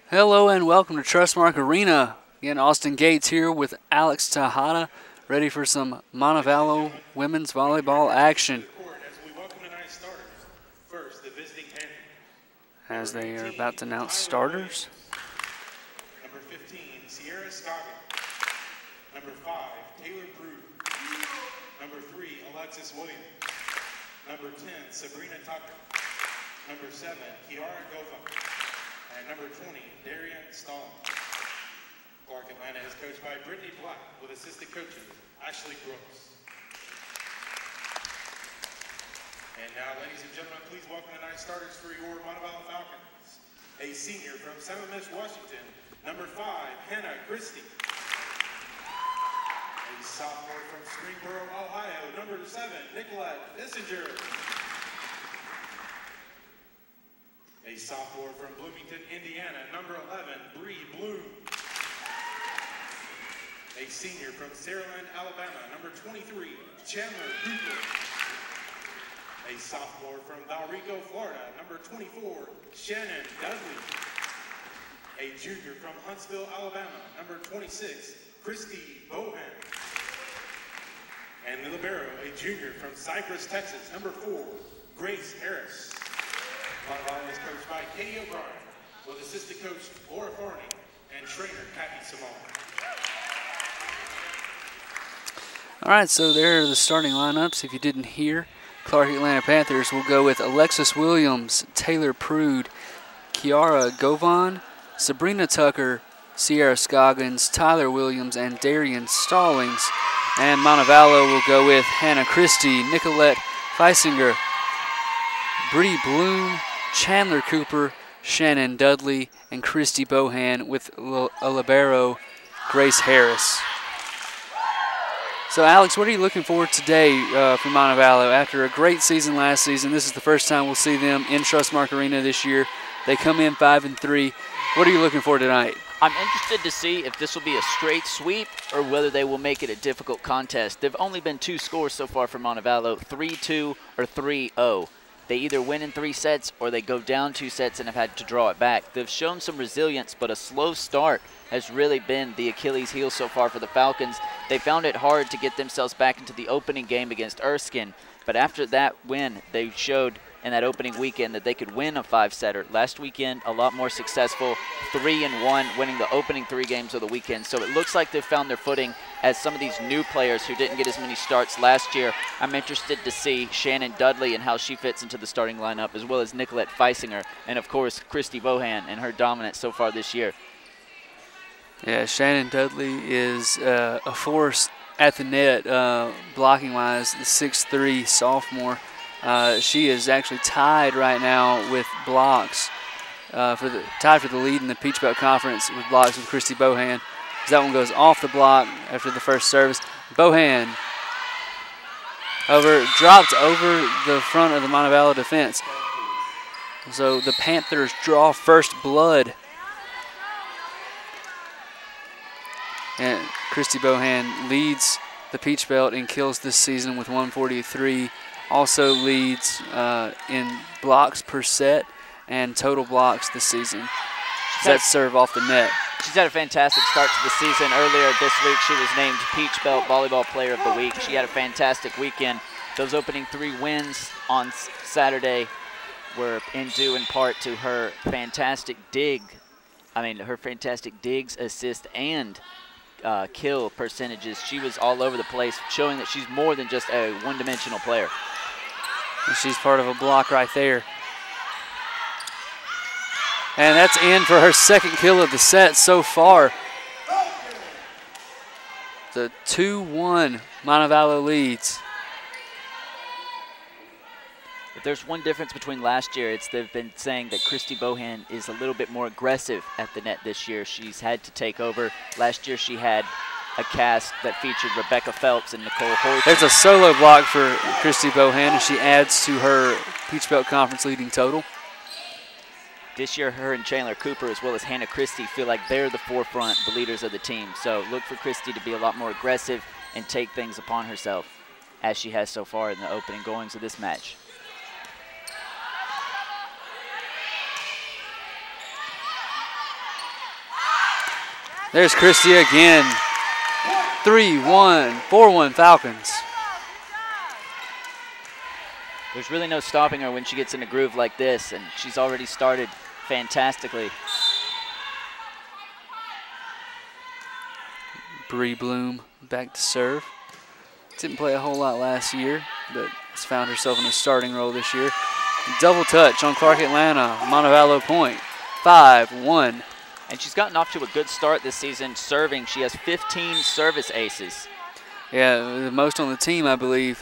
Hello and welcome to Trustmark Arena. Again, Austin Gates here with Alex Tejada, ready for some Montevallo women's volleyball action. As they are about to announce starters. Number 15, Sierra Scoggins. Number 5, Taylor Brood. Number 3, Alexis Williams. Number 10, Sabrina Tucker. Number 7, Kiara Govan. And number 20, Darian Stallings. Clark Atlanta is coached by Brittany Black with assistant coaches Ashley Brooks. And now, ladies and gentlemen, please welcome tonight's starters for your Montevallo Falcons. A senior from St. Louis, Washington, number 5, Hannah Christie. A sophomore from Springboro, Ohio, number 7, Nicolette Bissinger. A sophomore from Bloomington, Indiana, number 11, Bree Bloom. A senior from Saraland, Alabama, number 23, Chandler Cooper. A sophomore from Valrico, Florida, number 24, Shannon Dudley. A junior from Huntsville, Alabama, number 26, Christy Bohan. And the libero, a junior from Cypress, Texas, number 4, Grace Harris. Montevallo is coached by Katie O'Brien with assistant coach Laura Farney and trainer Kathy Simone. All right, so there are the starting lineups. If you didn't hear, Clark Atlanta Panthers will go with Alexis Williams, Taylor Prude, Kiara Govan, Sabrina Tucker, Sierra Scoggins, Tyler Williams, and Darian Stallings. And Montevallo will go with Hannah Christie, Nicolette Feisinger, Bree Bloom, Chandler Cooper, Shannon Dudley, and Christy Bohan with a libero, Grace Harris. So, Alex, what are you looking for today for Montevallo? After a great season last season, this is the first time we'll see them in Trustmark Arena this year. They come in 5-3. What are you looking for tonight? I'm interested to see if this will be a straight sweep or whether they will make it a difficult contest. There have only been 2 scores so far for Montevallo, 3-2 or 3-0. They either win in 3 sets or they go down 2 sets and have had to draw it back. They've shown some resilience, but a slow start has really been the Achilles heel so far for the Falcons. They found it hard to get themselves back into the opening game against Erskine, but after that win, they showed in that opening weekend that they could win a 5-setter. Last weekend, a lot more successful, 3-1, winning the opening 3 games of the weekend. So it looks like they've found their footing as some of these new players who didn't get as many starts last year. I'm interested to see Shannon Dudley and how she fits into the starting lineup, as well as Nicolette Feisinger, and of course, Christy Bohan and her dominance so far this year. Yeah, Shannon Dudley is a force at the net, blocking-wise, the 6'3" sophomore. She is actually tied right now with blocks, tied for the lead in the Peach Belt Conference with blocks with Christy Bohan. That one goes off the block after the first service. Bohan dropped over the front of the Montevallo defense. So the Panthers draw first blood. And Christy Bohan leads the Peach Belt in kills this season with 143. Also leads in blocks per set and total blocks this season. Sets serve off the net. She's had a fantastic start to the season. Earlier this week, she was named Peach Belt Volleyball Player of the Week. She had a fantastic weekend. Those opening 3 wins on Saturday were due in part to her fantastic her fantastic digs, assist, and kill percentages. She was all over the place, showing that she's more than just a one-dimensional player. And she's part of a block right there. And that's in for her second kill of the set so far. The 2-1 Montevallo leads. If there's one difference between last year, it's they've been saying that Christy Bohan is a little bit more aggressive at the net this year. She's had to take over. Last year she had a cast that featured Rebecca Phelps and Nicole Horton. There's a solo block for Christy Bohan, and she adds to her Peach Belt Conference leading total. This year, her and Chandler Cooper, as well as Hannah Christie, feel like they're the forefront, the leaders of the team. So look for Christie to be a lot more aggressive and take things upon herself, as she has so far in the opening goings of this match. There's Christie again. 3-1, 4-1 Falcons. There's really no stopping her when she gets in a groove like this, and she's already started fantastically. Bree Bloom back to serve. Didn't play a whole lot last year, but has found herself in a starting role this year. Double touch on Clark Atlanta. Montevallo point. 5-1. And she's gotten off to a good start this season serving. She has 15 service aces. Yeah, the most on the team, I believe.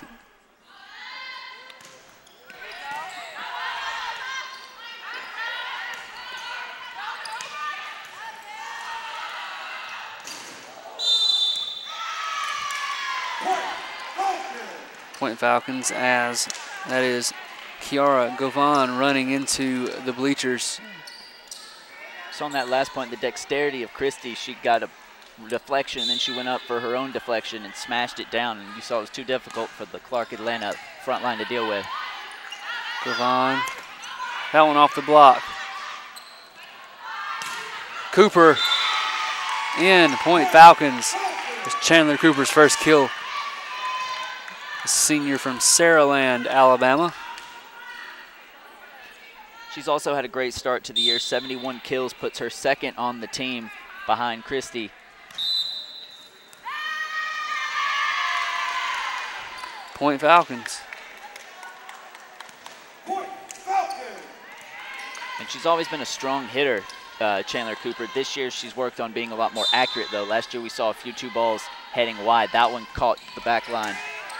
Point Falcons, as that is Kiara Govan running into the bleachers. So on that last point, the dexterity of Christie, she got a deflection, and then she went up for her own deflection and smashed it down, and you saw it was too difficult for the Clark Atlanta front line to deal with. Govan, that one off the block. Cooper in, point Falcons. It's Chandler Cooper's first kill. A senior from Saraland, Alabama. She's also had a great start to the year. 71 kills, puts her second on the team behind Christie. Point Falcons. And she's always been a strong hitter, Chandler Cooper. This year she's worked on being a lot more accurate, though. Last year we saw a few 2 balls heading wide. That one caught the back line.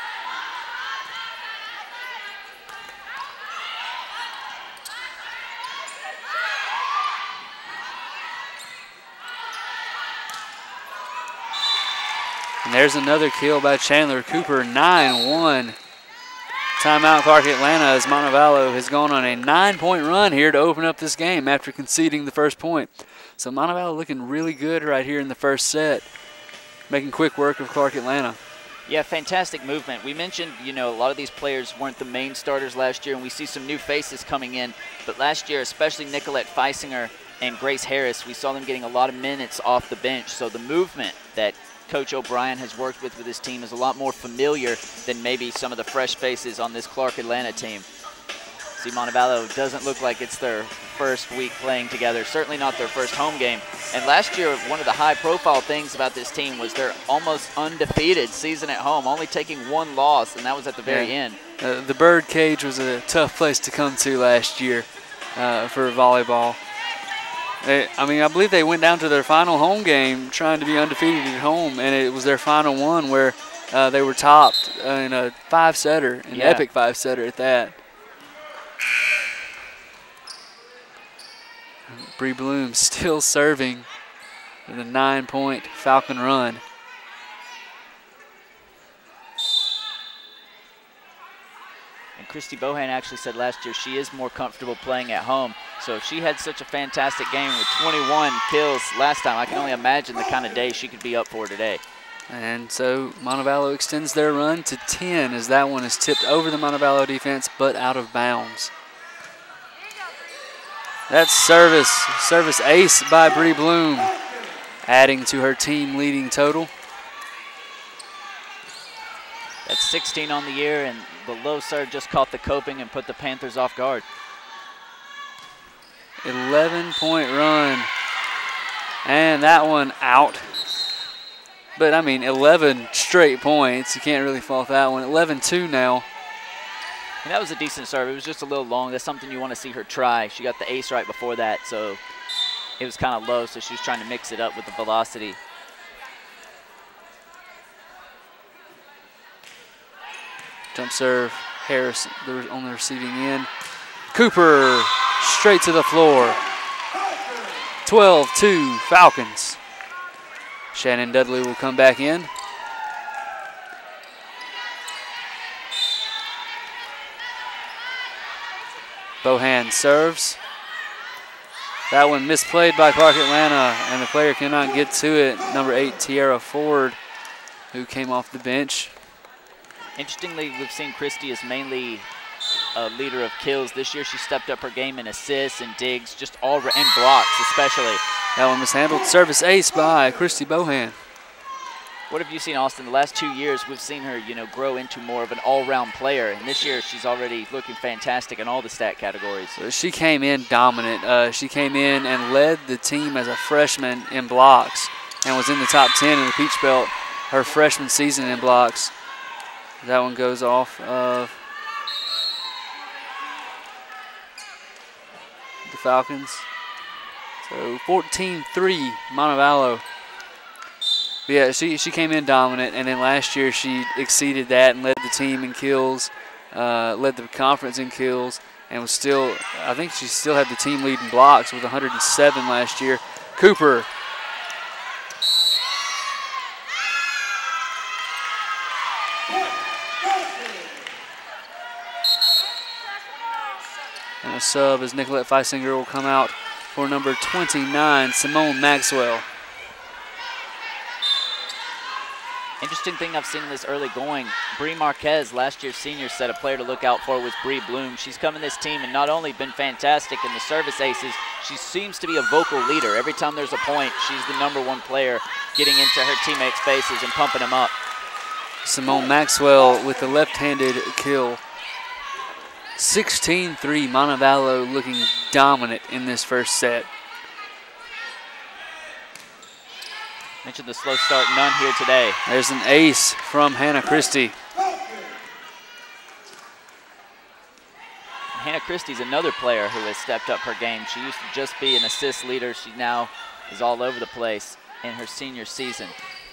And there's another kill by Chandler Cooper, 9-1. Timeout Clark Atlanta, as Montevallo has gone on a 9-point run here to open up this game after conceding the first point. So Montevallo looking really good right here in the first set, making quick work of Clark Atlanta. Yeah, fantastic movement. We mentioned, you know, a lot of these players weren't the main starters last year, and we see some new faces coming in. But last year, especially Nicolette Feisinger and Grace Harris, we saw them getting a lot of minutes off the bench. So the movement that Coach O'Brien has worked with his team is a lot more familiar than maybe some of the fresh faces on this Clark Atlanta team. See, Montevallo doesn't look like it's their first week playing together, certainly not their first home game. And last year, one of the high-profile things about this team was their almost undefeated season at home, only taking 1 loss, and that was at the very end. The bird cage was a tough place to come to last year for volleyball. I believe they went down to their final home game trying to be undefeated at home, and it was their final one where they were topped in a 5-setter, an epic 5-setter at that. Bree Bloom still serving with a 9-point Falcon run. And Christy Bohan actually said last year she is more comfortable playing at home. So if she had such a fantastic game with 21 kills last time, I can only imagine the kind of day she could be up for today. And so Montevallo extends their run to 10 as that one is tipped over the Montevallo defense but out of bounds. That's service ace by Bree Bloom, adding to her team leading total. That's 16 on the year, and the low serve just caught the coping and put the Panthers off guard. 11-point run, and that one out. But, 11 straight points. You can't really fault that one. 11-2 now. And that was a decent serve. It was just a little long. That's something you want to see her try. She got the ace right before that, so it was kind of low, so she was trying to mix it up with the velocity. Jump serve, Harris on the receiving end. Cooper straight to the floor. 12-2 Falcons. Shannon Dudley will come back in. Bohan serves. That one misplayed by Clark Atlanta, and the player cannot get to it. Number 8, Tiara Ford, who came off the bench. Interestingly, we've seen Christie is mainly a leader of kills. This year she stepped up her game in assists and digs, just all and blocks especially. That one mishandled. Service ace by Christy Bohan. What have you seen, Austin? The last 2 years, we've seen her, grow into more of an all-round player, and this year she's already looking fantastic in all the stat categories. So she came in dominant. She came in and led the team as a freshman in blocks and was in the top 10 in the Peach Belt her freshman season in blocks. That one goes off of the Falcons. So 14-3 Montevallo. Yeah, she came in dominant, and then last year she exceeded that and led the team in kills, led the conference in kills, and was still, I think she still had the team lead in blocks with 107 last year. Cooper. And a sub as Nicolette Feisinger will come out for number 29, Simone Maxwell. Interesting thing I've seen in this early going, Bree Marquez, last year's senior, said a player to look out for was Bree Bloom. She's come in this team and not only been fantastic in the service aces, she seems to be a vocal leader. Every time there's a point, she's the ¡1 player getting into her teammates' faces and pumping them up. Simone Maxwell with the left-handed kill. 16-3 Montevallo looking dominant in this first set. Mentioned the slow start, none here today. There's an ace from Hannah Christie. Hannah Christie's another player who has stepped up her game. She used to just be an assist leader. She now is all over the place in her senior season.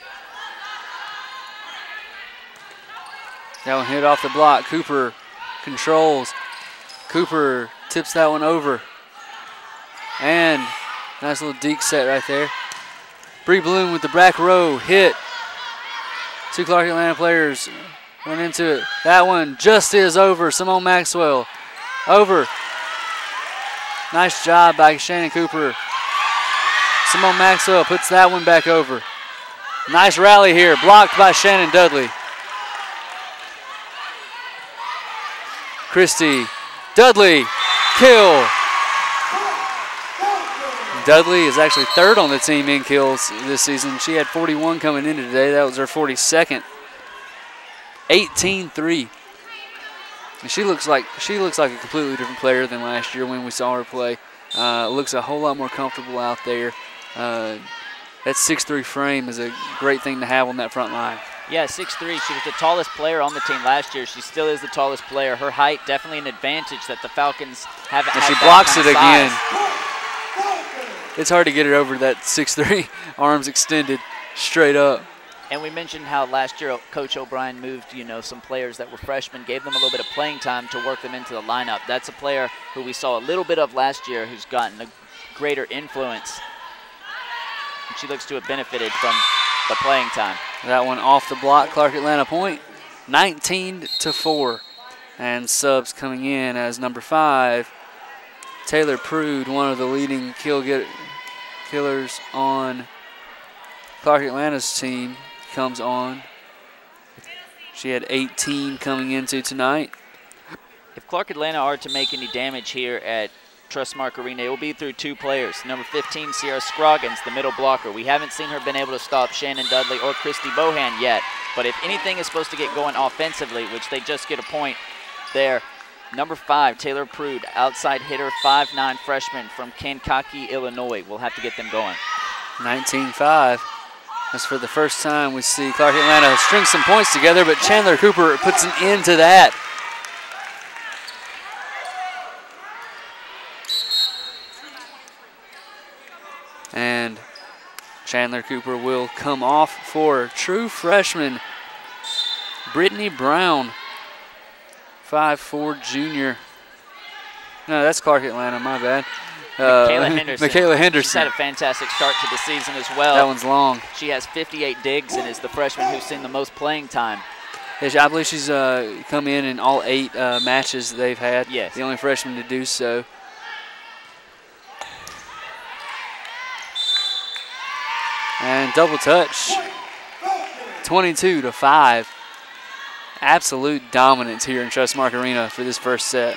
That one hit off the block. Cooper controls. Cooper tips that one over. And nice little deke set right there. Bree Bloom with the back row hit. Two Clark Atlanta players run into it. That one just is over. Simone Maxwell over. Nice job by Shannon Cooper. Simone Maxwell puts that one back over. Nice rally here, blocked by Shannon Dudley. Christie, Dudley, kill. Dudley is actually third on the team in kills this season. She had 41 coming into today. That was her 42nd. 18-3. And she looks like a completely different player than last year when we saw her play. Looks a whole lot more comfortable out there. That 6'3" frame is a great thing to have on that front line. Yeah, 6'3". She was the tallest player on the team last year. She still is the tallest player. Her height definitely an advantage that the Falcons haven't had. And she blocks it again. It's hard to get it over that 6'3", arms extended, straight up. And we mentioned how last year Coach O'Brien moved, some players that were freshmen, gave them a little bit of playing time to work them into the lineup. That's a player who we saw a little bit of last year who's gotten a greater influence. And she looks to have benefited from the playing time. That one off the block, Clark Atlanta point, 19-4. And subs coming in as number 5, Taylor Prude, one of the leading killers on Clark Atlanta's team, comes on. She had 18 coming into tonight. If Clark Atlanta are to make any damage here at Trustmark Arena, it will be through 2 players. Number 15, Sierra Scroggins, the middle blocker. We haven't seen her been able to stop Shannon Dudley or Christy Bohan yet, but if anything is supposed to get going offensively, which they just get a point there, number 5, Taylor Prude, outside hitter, 5'9" freshman from Kankakee, Illinois. We'll have to get them going. 19-5. That's for the first time we see Clark Atlanta string some points together, but Chandler Cooper puts an end to that. And Chandler Cooper will come off for true freshman Brittany Brown, 5'4" junior. No, that's Clark Atlanta, my bad. Michaela Henderson. Michaela Henderson. She's had a fantastic start to the season as well. That one's long. She has 58 digs and is the freshman who's seen the most playing time. I believe she's come in all 8 matches they've had. Yes. The only freshman to do so. And double touch, 22-5. absolute dominance here in Trustmark Arena for this first set.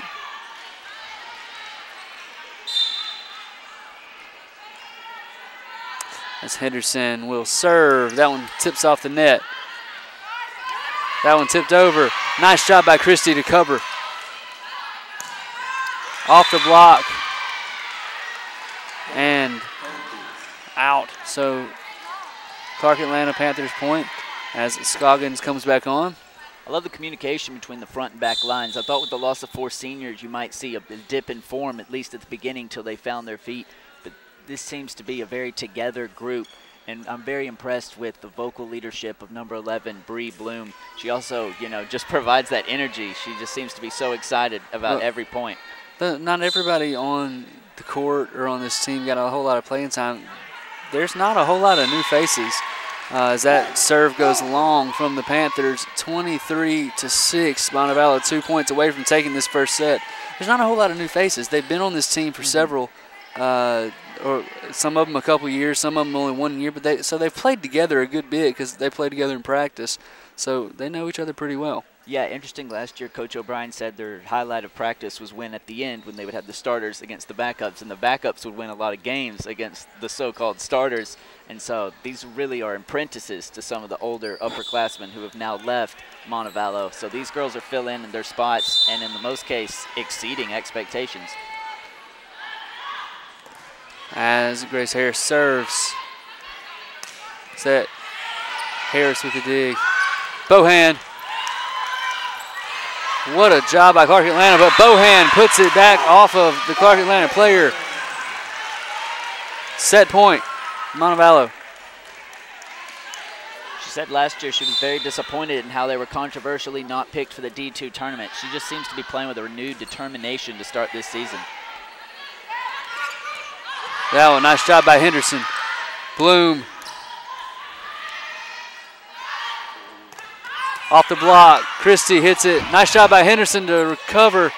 As Henderson will serve. That one tips off the net. That one tipped over. Nice job by Christie to cover. Off the block. And out. So Clark Atlanta Panthers point as Scoggins comes back on. I love the communication between the front and back lines. I thought with the loss of 4 seniors, you might see a dip in form, at least at the beginning, till they found their feet. But this seems to be a very together group, and I'm very impressed with the vocal leadership of number 11, Bree Bloom. She also, you know, just provides that energy. She just seems to be so excited about every point. Not everybody on the court or on this team got a whole lot of playing time. There's not a whole lot of new faces. As that serve goes long from the Panthers, 23-6. Montevallo 2 points away from taking this first set. There's not a whole lot of new faces. They've been on this team for several, or some of them a couple years, some of them only 1 year. But they've played together a good bit because they played together in practice. So they know each other pretty well. Yeah, interesting. Last year, Coach O'Brien said their highlight of practice was when at the end when they would have the starters against the backups, and the backups would win a lot of games against the so-called starters. And so these really are apprentices to some of the older upperclassmen who have now left Montevallo. So these girls are filling in their spots and in the most case exceeding expectations. As Grace Harris serves. Set. Harris with the dig. Bohan. What a job by Clark Atlanta, but Bohan puts it back off of the Clark Atlanta player. Set point, Montevallo. She said last year she was very disappointed in how they were controversially not picked for the D2 tournament. She just seems to be playing with a renewed determination to start this season. That one, nice job by Henderson. Bloom. Off the block, Christie hits it. Nice job by Henderson to recover.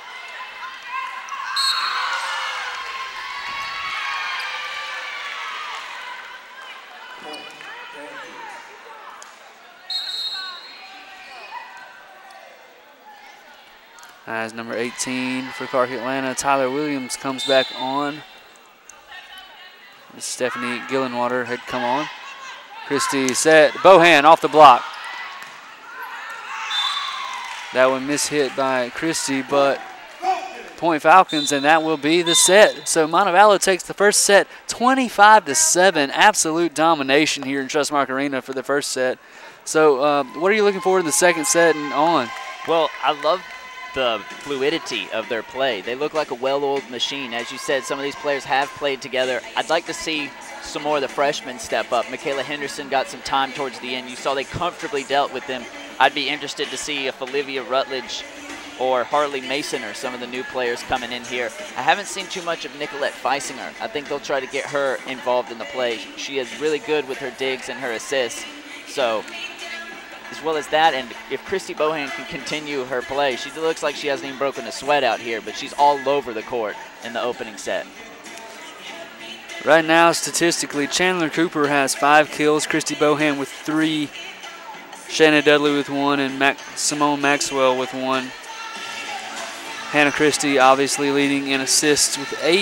As number 18 for Clark Atlanta, Tyler Williams comes back on. Stephanie Gillenwater had come on. Christie set. Bohan off the block. That one mishit by Christie, but point Falcons, and that will be the set. So Montevallo takes the first set 25-7. Absolute domination here in Trustmark Arena for the first set. So what are you looking for in the second set and on? Well, I love the fluidity of their play. They look like a well-oiled machine. As you said, some of these players have played together. I'd like to see some more of the freshmen step up. Michaela Henderson got some time towards the end. You saw they comfortably dealt with them. I'd be interested to see if Olivia Rutledge or Harley Mason or some of the new players coming in here. I haven't seen too much of Nicolette Feisinger. I think they'll try to get her involved in the play. She is really good with her digs and her assists. So, as well as that, and if Christie Bohan can continue her play, she looks like she hasn't even broken a sweat out here, but she's all over the court in the opening set. Right now, statistically, Chandler Cooper has 5 kills, Christie Bohan with 3, Shannon Dudley with 1, and Simone Maxwell with 1. Hannah Christie obviously leading in assists with 8.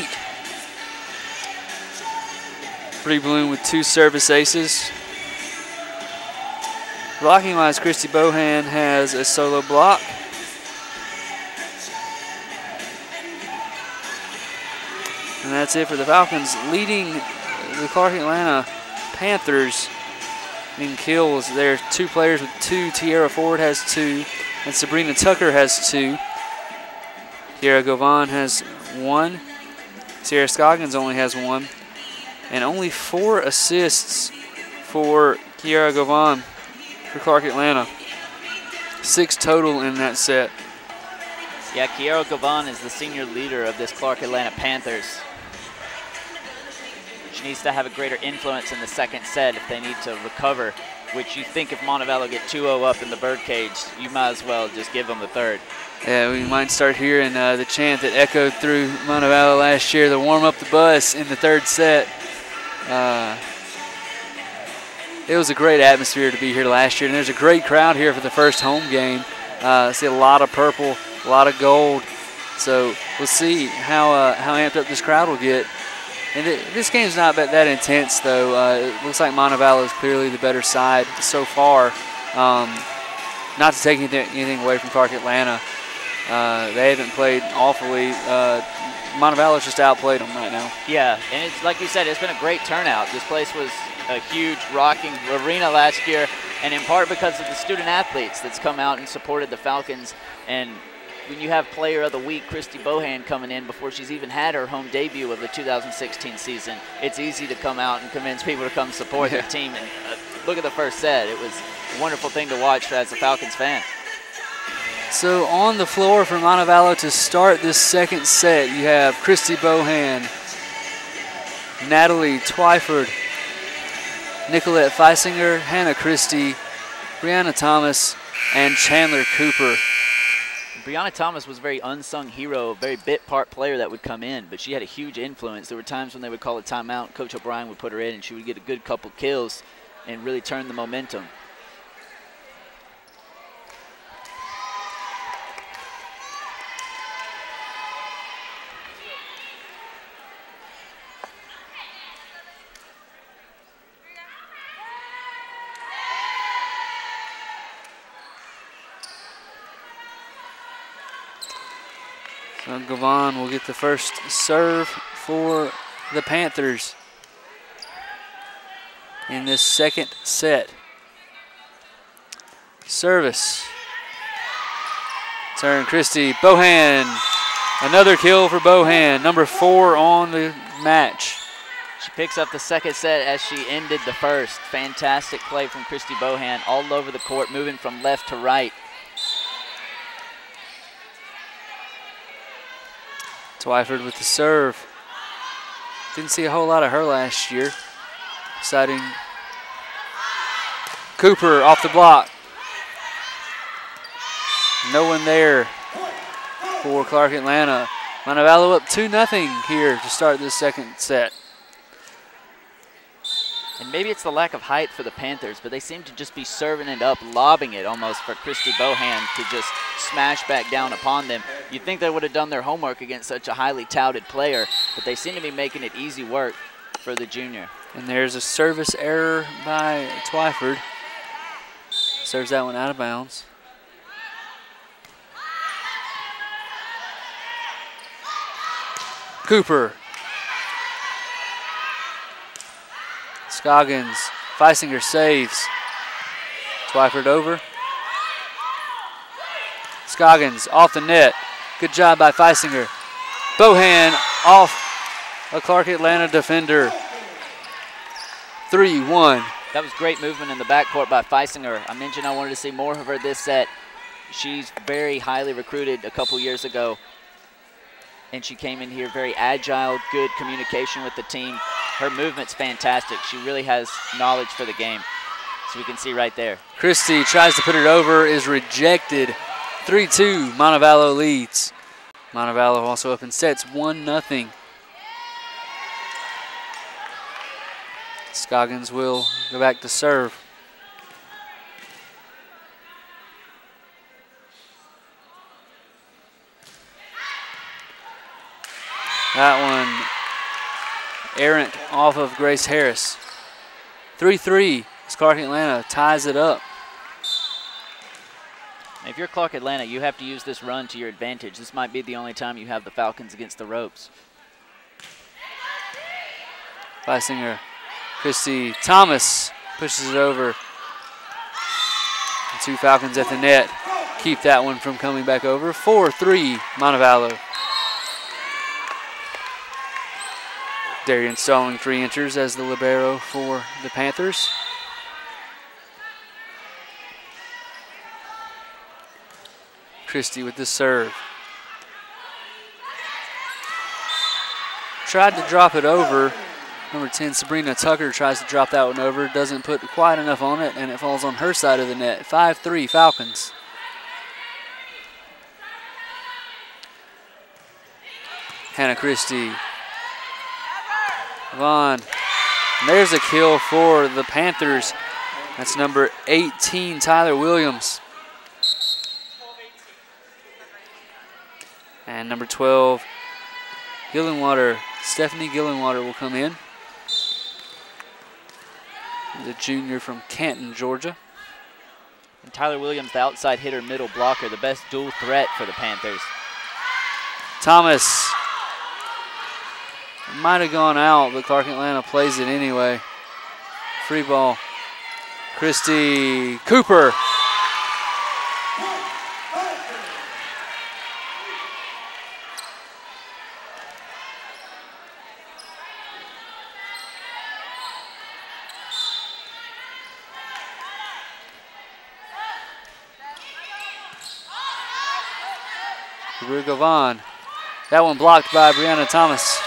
Bree Bloom with 2 service aces. Blocking-wise, Christie Bohan has a solo block. And that's it for the Falcons, leading the Clark Atlanta Panthers in kills. There are 2 players with 2. Tiara Ford has 2, and Sabrina Tucker has 2. Kiara Govan has 1. Sierra Scoggins only has 1. And only 4 assists for Kiara Govan for Clark Atlanta. 6 total in that set. Yeah, Kiara Govan is the senior leader of this Clark Atlanta Panthers. She needs to have a greater influence in the second set if they need to recover, which you think if Montevallo get 2-0 up in the birdcage, you might as well just give them the third. Yeah, we might start hearing the chant that echoed through Montevallo last year, the warm up the bus in the third set. it was a great atmosphere to be here last year, and there's a great crowd here for the first home game. I see a lot of purple, a lot of gold. So we'll see how amped up this crowd will get. And this game's not that intense, though. It looks like Montevallo is clearly the better side so far. Not to take anything away from Clark Atlanta. They haven't played awfully. Montevallo's just outplayed them right now. Yeah, and it's like you said, it's been a great turnout. This place was a huge rocking arena last year, and in part because of the student athletes that's come out and supported the Falcons. And when you have Player of the Week, Christy Bohan, coming in before she's even had her home debut of the 2016 season, it's easy to come out and convince people to come support their team. And look at the first set. It was a wonderful thing to watch as a Falcons fan. So on the floor for Montevallo to start this second set, you have Christy Bohan, Natalie Twyford, Nicolette Feisinger, Hannah Christie, Brianna Thomas, and Chandler Cooper. Brianna Thomas was a very unsung hero, a very bit part player that would come in, but she had a huge influence. There were times when they would call a timeout, Coach O'Brien would put her in, and she would get a good couple kills and really turn the momentum. So Gavon will get the first serve for the Panthers in this second set. Service. Turn Christie. Bohan. Another kill for Bohan. Number 4 on the match. She picks up the second set as she ended the first. Fantastic play from Christy Bohan all over the court, moving from left to right. Twyford with the serve. Didn't see a whole lot of her last year. Exciting. Cooper off the block. No one there for Clark Atlanta. Montevallo up 2-0 here to start this second set. And maybe it's the lack of height for the Panthers, but they seem to just be serving it up, lobbing it almost for Christy Bohan to just smash back down upon them. You'd think they would have done their homework against such a highly touted player, but they seem to be making it easy work for the junior. And there's a service error by Twyford. Serves that one out of bounds. Cooper. Scoggins. Feisinger saves. Twyford over. Scoggins off the net. Good job by Feisinger. Bohan off a Clark Atlanta defender. 3-1. That was great movement in the backcourt by Feisinger. I mentioned I wanted to see more of her this set. She's very highly recruited a couple years ago, and she came in here very agile, good communication with the team. Her movement's fantastic. She really has knowledge for the game, so we can see right there. Christie tries to put it over, is rejected. 3-2, Montevallo leads. Montevallo also up in sets, 1-0. Scoggins will go back to serve. That one errant off of Grace Harris. 3-3 as Clark Atlanta ties it up. If you're Clark Atlanta, you have to use this run to your advantage. This might be the only time you have the Falcons against the ropes. Feisinger, Christy Thomas pushes it over. The 2 Falcons at the net keep that one from coming back over. 4-3 Montevallo. Darian Stalling re-enters as the libero for the Panthers. Christie with the serve. Tried to drop it over. Number 10, Sabrina Tucker, tries to drop that one over. Doesn't put quite enough on it, and it falls on her side of the net. 5-3 Falcons. Hannah Christie. Vaughn. And there's a kill for the Panthers. That's number 18, Tyler Williams. And number 12, Gillenwater, Stephanie Gillenwater will come in. The junior from Canton, Georgia. And Tyler Williams, the outside hitter, middle blocker, the best dual threat for the Panthers. Thomas might have gone out, but Clark Atlanta plays it anyway. Free ball. Christy Cooper. Rugovan. That one blocked by Brianna Thomas.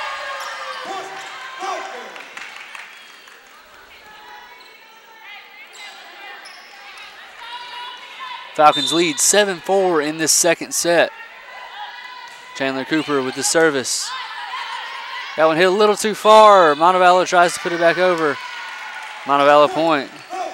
Falcons lead 7-4 in this second set. Chandler Cooper with the service. That one hit a little too far. Montevallo tries to put it back over. Montevallo point.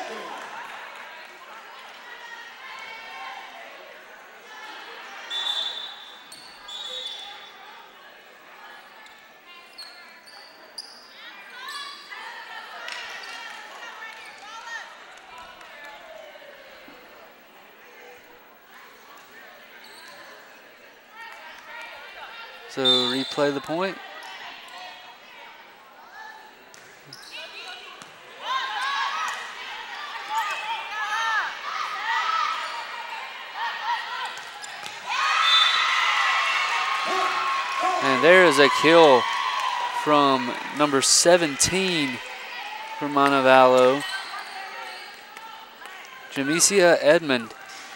So replay the point. And there is a kill from number 17 for Montevallo, Jamesia Edmond.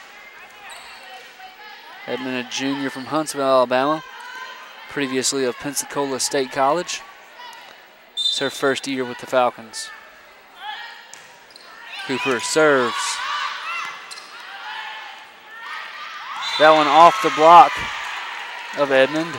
Edmond, a junior from Huntsville, Alabama, previously of Pensacola State College. It's her first year with the Falcons. Cooper serves. That one off the block of Edmond.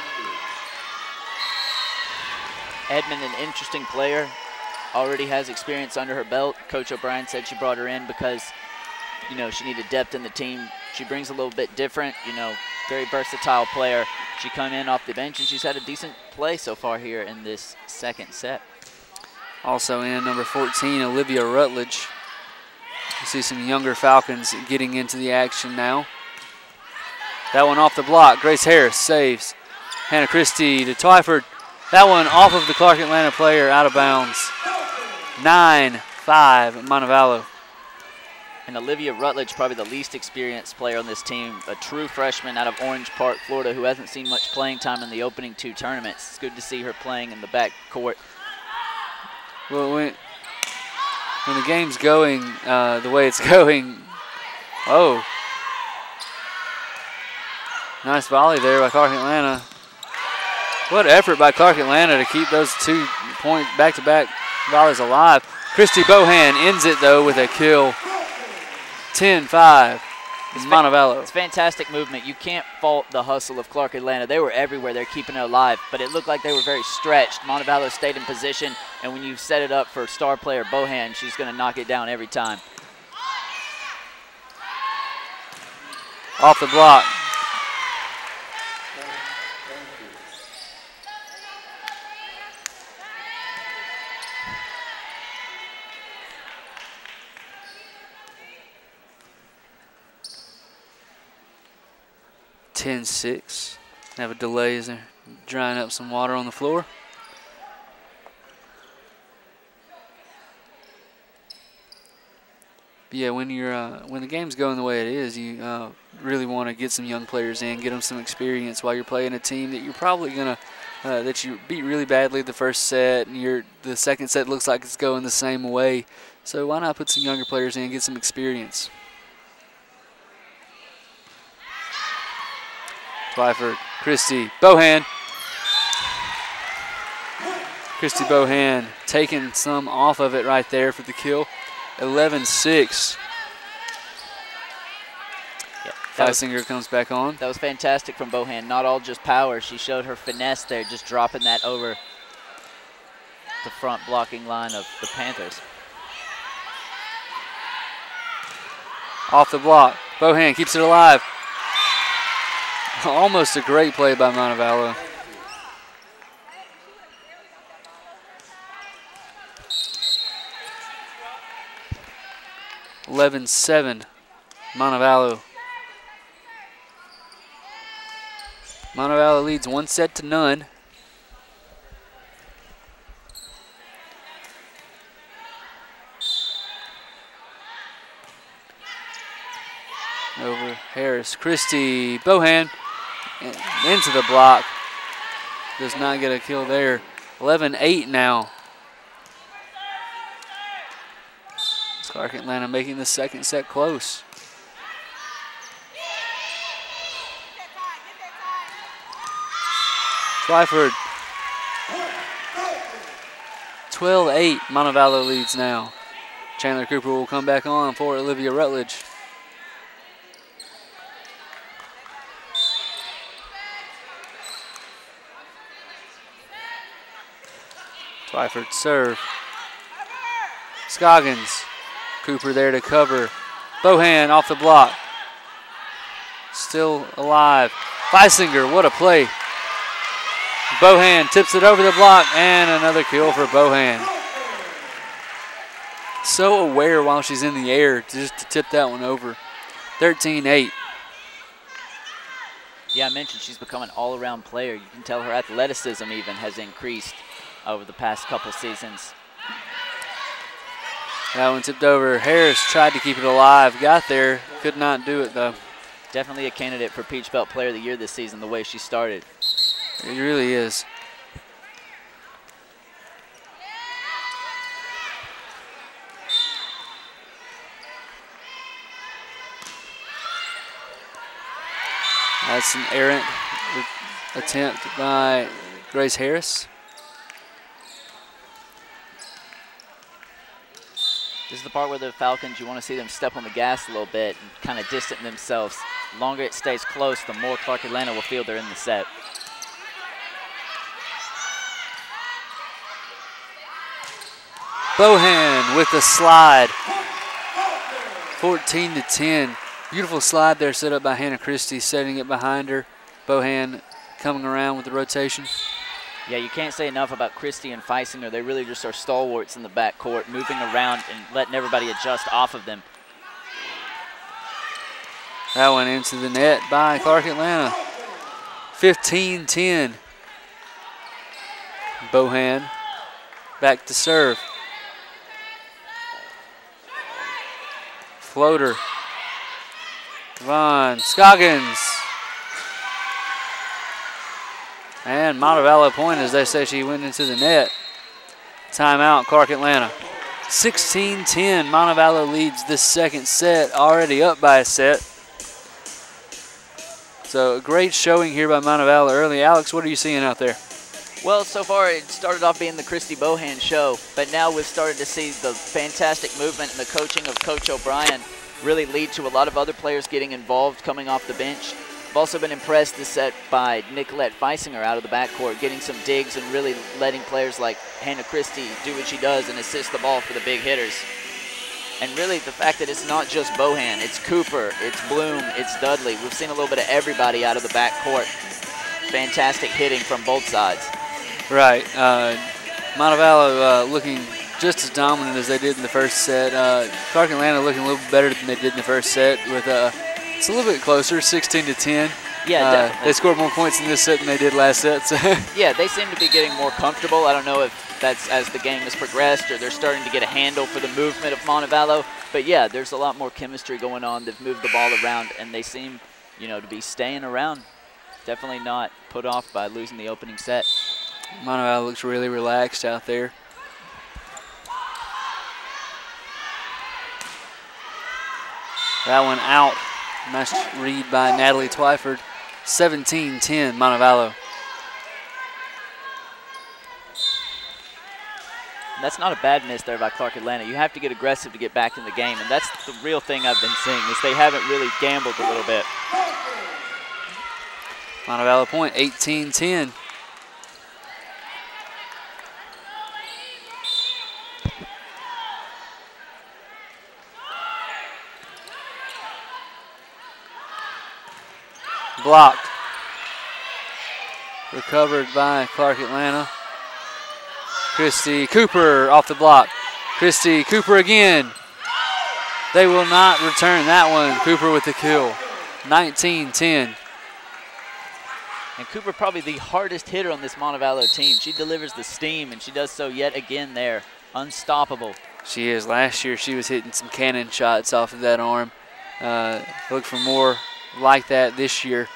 Edmond, an interesting player, already has experience under her belt. Coach O'Brien said she brought her in because, you know, she needed depth in the team. She brings a little bit different, you know, very versatile player. She come in off the bench and she's had a decent play so far here in this second set. Also in number 14, Olivia Rutledge. You see some younger Falcons getting into the action now. That one off the block. Grace Harris saves. Hannah Christie to Twyford. That one off of the Clark Atlanta player, out of bounds. 9-5 Montevallo. And Olivia Rutledge, probably the least experienced player on this team, a true freshman out of Orange Park, Florida, who hasn't seen much playing time in the opening two tournaments. It's good to see her playing in the back court. Well, when the game's going the way it's going, oh. Nice volley there by Clark Atlanta. What effort by Clark Atlanta to keep those 2 point back-to-back volleys alive. Christy Bohan ends it, though, with a kill. 10-5, Montevallo. It's fantastic movement. You can't fault the hustle of Clark Atlanta. They were everywhere. They're keeping it alive, but it looked like they were very stretched. Montevallo stayed in position, and when you set it up for star player Bohan, she's going to knock it down every time. Off the block. (10-6). Have a delay as they're drying up some water on the floor. But yeah, when the game's going the way it is, you really want to get some young players in, get them some experience while you're playing a team that you're probably gonna that you beat really badly the first set, and the second set looks like it's going the same way. So why not put some younger players in, get some experience? Twyford, Christy, Bohan. Christy Bohan taking some off of it right there for the kill. 11-6. Yeah, Feisinger comes back on. That was fantastic from Bohan. Not all just power. She showed her finesse there, just dropping that over the front blocking line of the Panthers. Off the block. Bohan keeps it alive. Almost a great play by Montevallo. (11-7), Montevallo. Montevallo leads 1-0. Over Harris, Christie, Bohan into the block. Does not get a kill there. 11-8 now. Clark Atlanta making the second set close. Twyford. 12-8, Montevallo leads now. Chandler Cooper will come back on for Olivia Rutledge. Twyford serve. Scoggins. Cooper there to cover. Bohan off the block. Still alive. Feisinger, what a play. Bohan tips it over the block, and another kill for Bohan. So aware while she's in the air just to tip that one over. 13-8. Yeah, I mentioned she's become an all-around player. You can tell her athleticism even has increased over the past couple seasons. That one tipped over. Harris tried to keep it alive. Got there. Could not do it, though. Definitely a candidate for Peach Belt Player of the Year this season, the way she started. It really is. That's an errant attempt by Grace Harris. This is the part where the Falcons, you want to see them step on the gas a little bit and kind of distance themselves. The longer it stays close, the more Clark Atlanta will feel they're in the set. Bohan with the slide. 14-10. Beautiful slide there set up by Hannah Christie, setting it behind her. Bohan coming around with the rotation. Yeah, you can't say enough about Christie and Feisinger. They really just are stalwarts in the backcourt, moving around and letting everybody adjust off of them. That one into the net by Clark Atlanta. 15-10. Bohan back to serve. Floater. Vaughn Scoggins. And Montevallo point, as they say, she went into the net. Timeout, Clark Atlanta. 16-10, Montevallo leads the second set, already up by a set. So a great showing here by Montevallo early. Alex, what are you seeing out there? Well, so far it started off being the Christie Bohan show, but now we've started to see the fantastic movement and the coaching of Coach O'Brien really lead to a lot of other players getting involved coming off the bench. I've also been impressed this set by Nicolette Feisinger out of the backcourt, getting some digs and really letting players like Hannah Christie do what she does and assist the ball for the big hitters. And really the fact that it's not just Bohan, it's Cooper, it's Bloom, it's Dudley. We've seen a little bit of everybody out of the backcourt. Fantastic hitting from both sides. Right. Montevallo looking just as dominant as they did in the first set. Clark Atlanta looking a little bit better than they did in the first set with it's a little bit closer, 16-10. Yeah, definitely. They scored more points in this set than they did last set. So. Yeah, they seem to be getting more comfortable. I don't know if that's as the game has progressed or they're starting to get a handle for the movement of Montevallo. But yeah, there's a lot more chemistry going on. They've moved the ball around and they seem, to be staying around. Definitely not put off by losing the opening set. Montevallo looks really relaxed out there. That one out. Nice read by Natalie Twyford. 17-10, Montevallo. That's not a bad miss there by Clark Atlanta. You have to get aggressive to get back in the game, and that's the real thing I've been seeing is they haven't really gambled a little bit. Montevallo point, 18-10. blocked. Recovered by Clark Atlanta. Christy Cooper off the block. Christy Cooper again. They will not return that one. Cooper with the kill. 19-10. And Cooper probably the hardest hitter on this Montevallo team. She delivers the steam, and she does so yet again there. Unstoppable. She is. Last year she was hitting some cannon shots off of that arm. Look for more like that this year.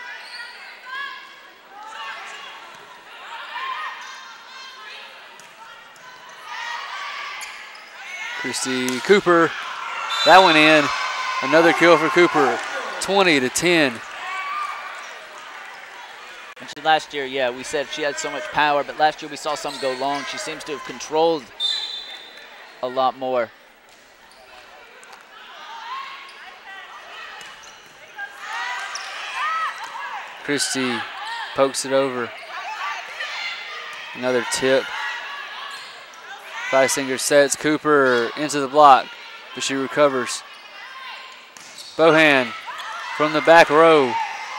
Christy Cooper, that one in. Another kill for Cooper, 20-10. And she, last year, yeah, we said she had so much power, but last year we saw some go long. She seems to have controlled a lot more. Christy pokes it over. Another tip. Feisinger sets Cooper into the block, but she recovers. Bohan from the back row.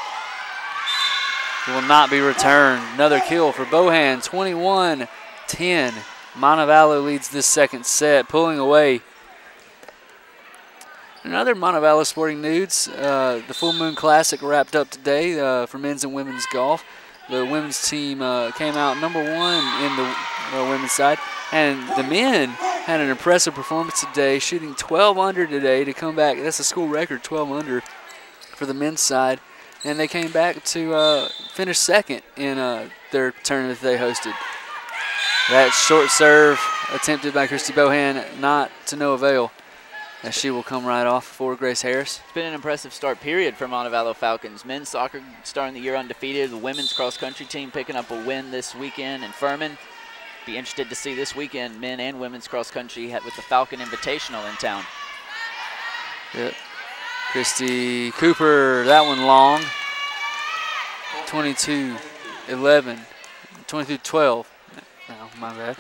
Will not be returned. Another kill for Bohan, 21-10. Montevallo leads this second set, pulling away. Another Montevallo sporting news, the Full Moon Classic wrapped up today for men's and women's golf. The women's team came out #1 in the women's side, and the men had an impressive performance today, shooting 12 under today to come back. That's a school record, 12 under for the men's side, and they came back to finish second in their tournament they hosted. That short serve attempted by Christy Bohan, not to no avail, as she will come right off for Grace Harris. It's been an impressive start period for Montevallo Falcons. Men's soccer starting the year undefeated. The women's cross-country team picking up a win this weekend in Furman. Be interested to see this weekend men and women's cross-country with the Falcon Invitational in town. Yep. Christy Cooper, that one long. 22-11, 22-12. No, my bad.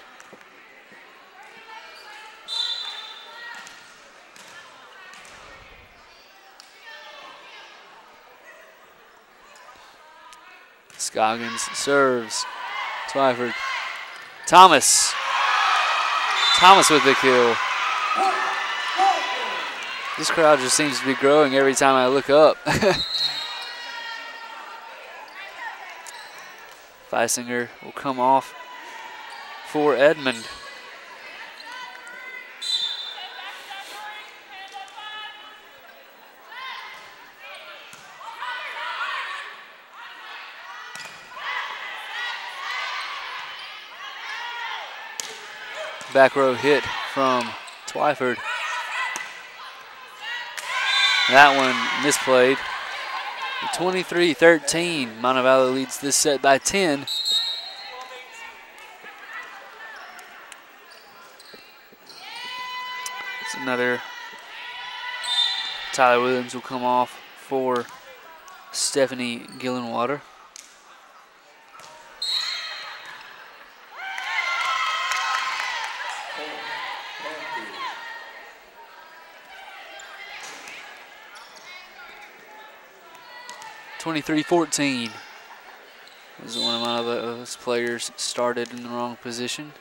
Scoggins serves. Twyford. Thomas. Thomas with the kill. This crowd just seems to be growing every time I look up. Feisinger will come off for Edmond. Back row hit from Twyford. That one misplayed. 23-13. Montevallo leads this set by 10. It's another. Tyler Williams will come off for Stephanie Gillenwater. (23-14). This is one of those players started in the wrong position.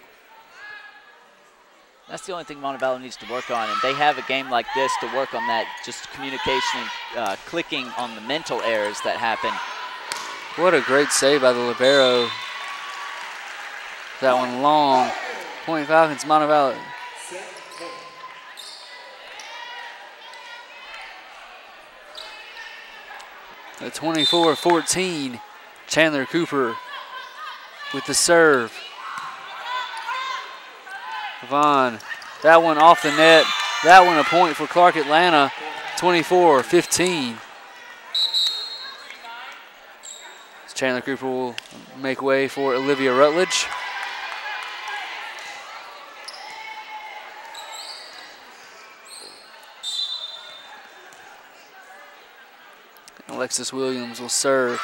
That's the only thing Montevallo needs to work on, and they have a game like this to work on that, just communication and clicking on the mental errors that happen. What a great save by the libero. That one long. Point Falcons, Montevallo. At 24-14, Chandler Cooper with the serve. Vaughn, that one off the net. That one a point for Clark Atlanta, 24-15. Chandler Cooper will make way for Olivia Rutledge. Alexis Williams will serve.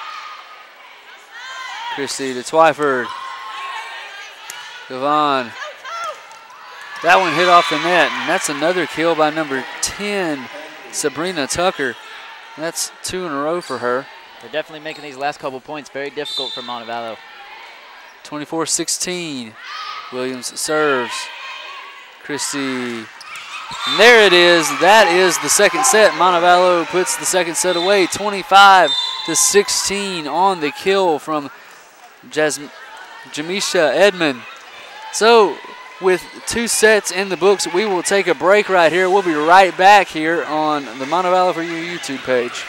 Christy to Twyford. Devon. That one hit off the net, and that's another kill by number 10, Sabrina Tucker. That's 2 in a row for her. They're definitely making these last couple points very difficult for Montevallo. 24-16. Williams serves. Christie. And there it is. That is the second set. Montevallo puts the second set away. 25-16 on the kill from Jamisha Edmond. So with 2 sets in the books, we will take a break right here. We'll be right back here on the Montevallo For You YouTube page.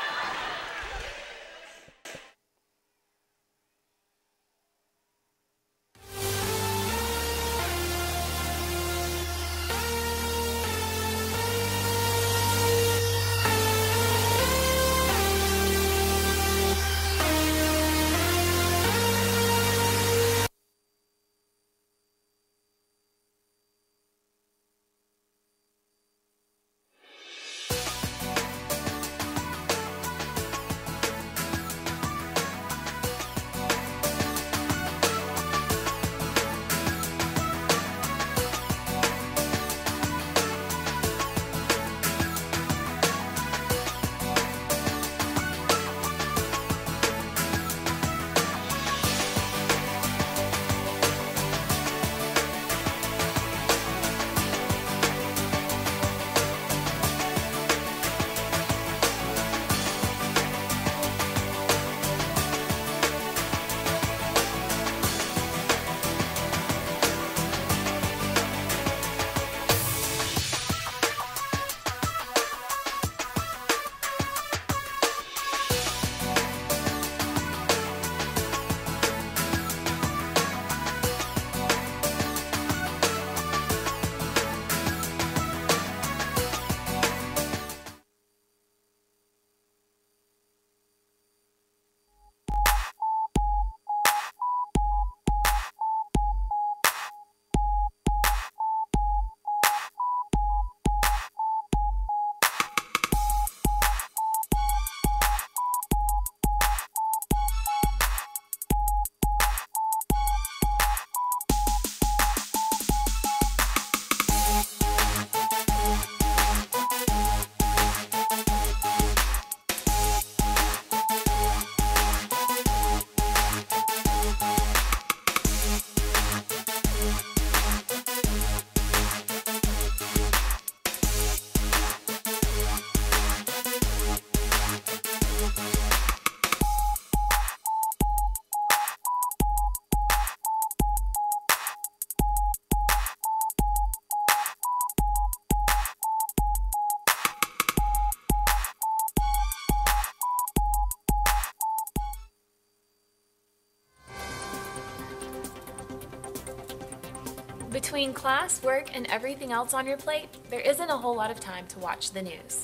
Between class, work, and everything else on your plate, there isn't a whole lot of time to watch the news.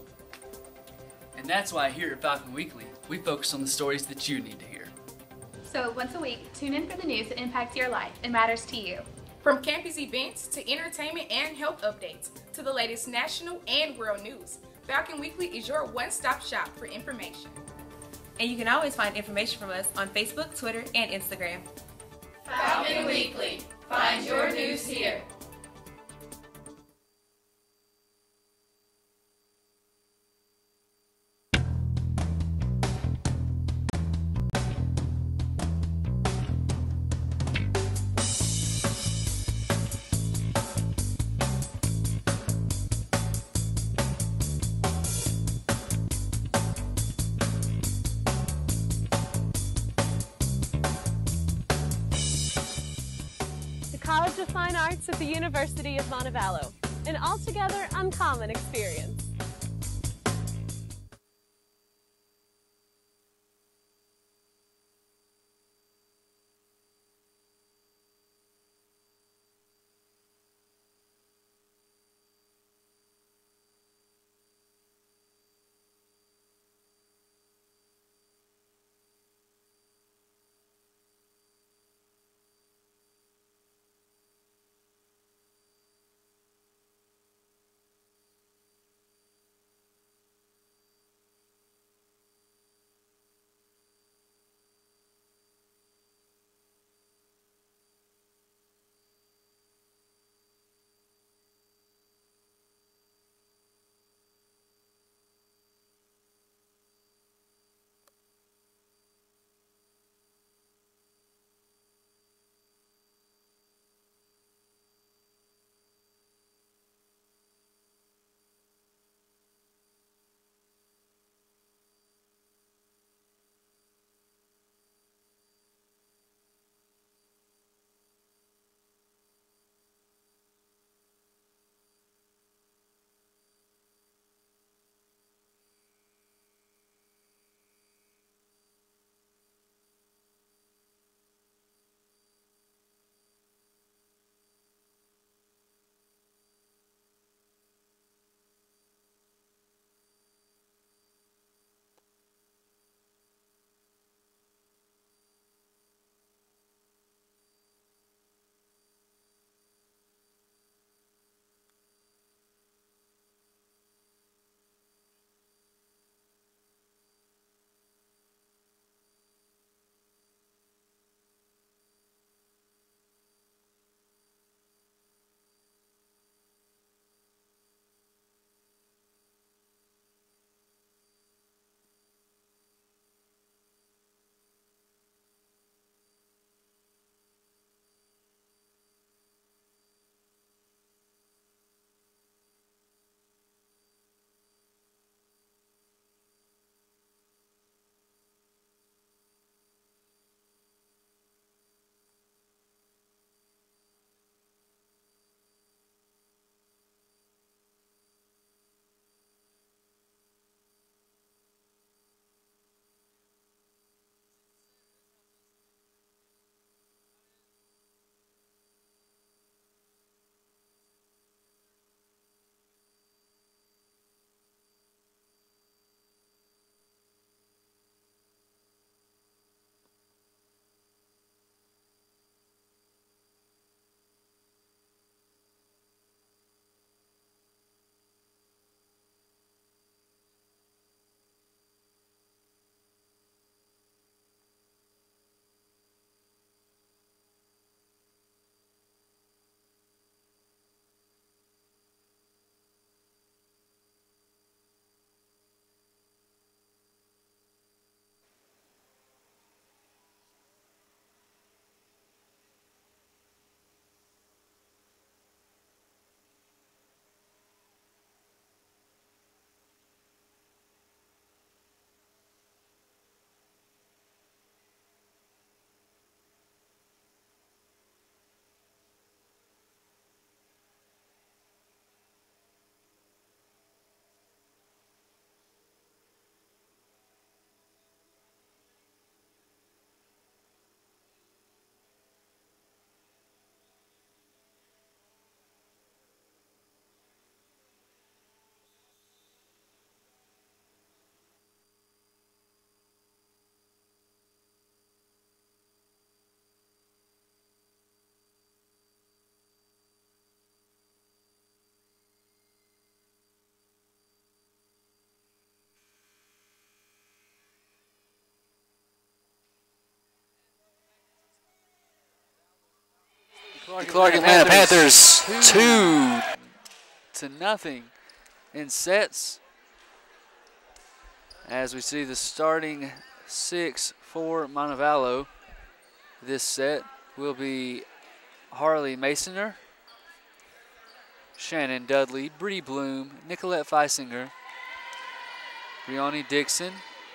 And that's why here at Falcon Weekly, we focus on the stories that you need to hear. So once a week, tune in for the news that impacts your life and matters to you. From campus events to entertainment and health updates to the latest national and world news, Falcon Weekly is your one-stop shop for information. And you can always find information from us on Facebook, Twitter, and Instagram. Falcon Weekly. Find your news here. College of Fine Arts at the University of Montevallo, an altogether uncommon experience. Clark Atlanta Panthers 2-0 in sets. As we see the starting 6 for Montevallo this set will be Harley Masoner, Shannon Dudley, Bree Bloom, Nicolette Feisinger, Brianni Dixon,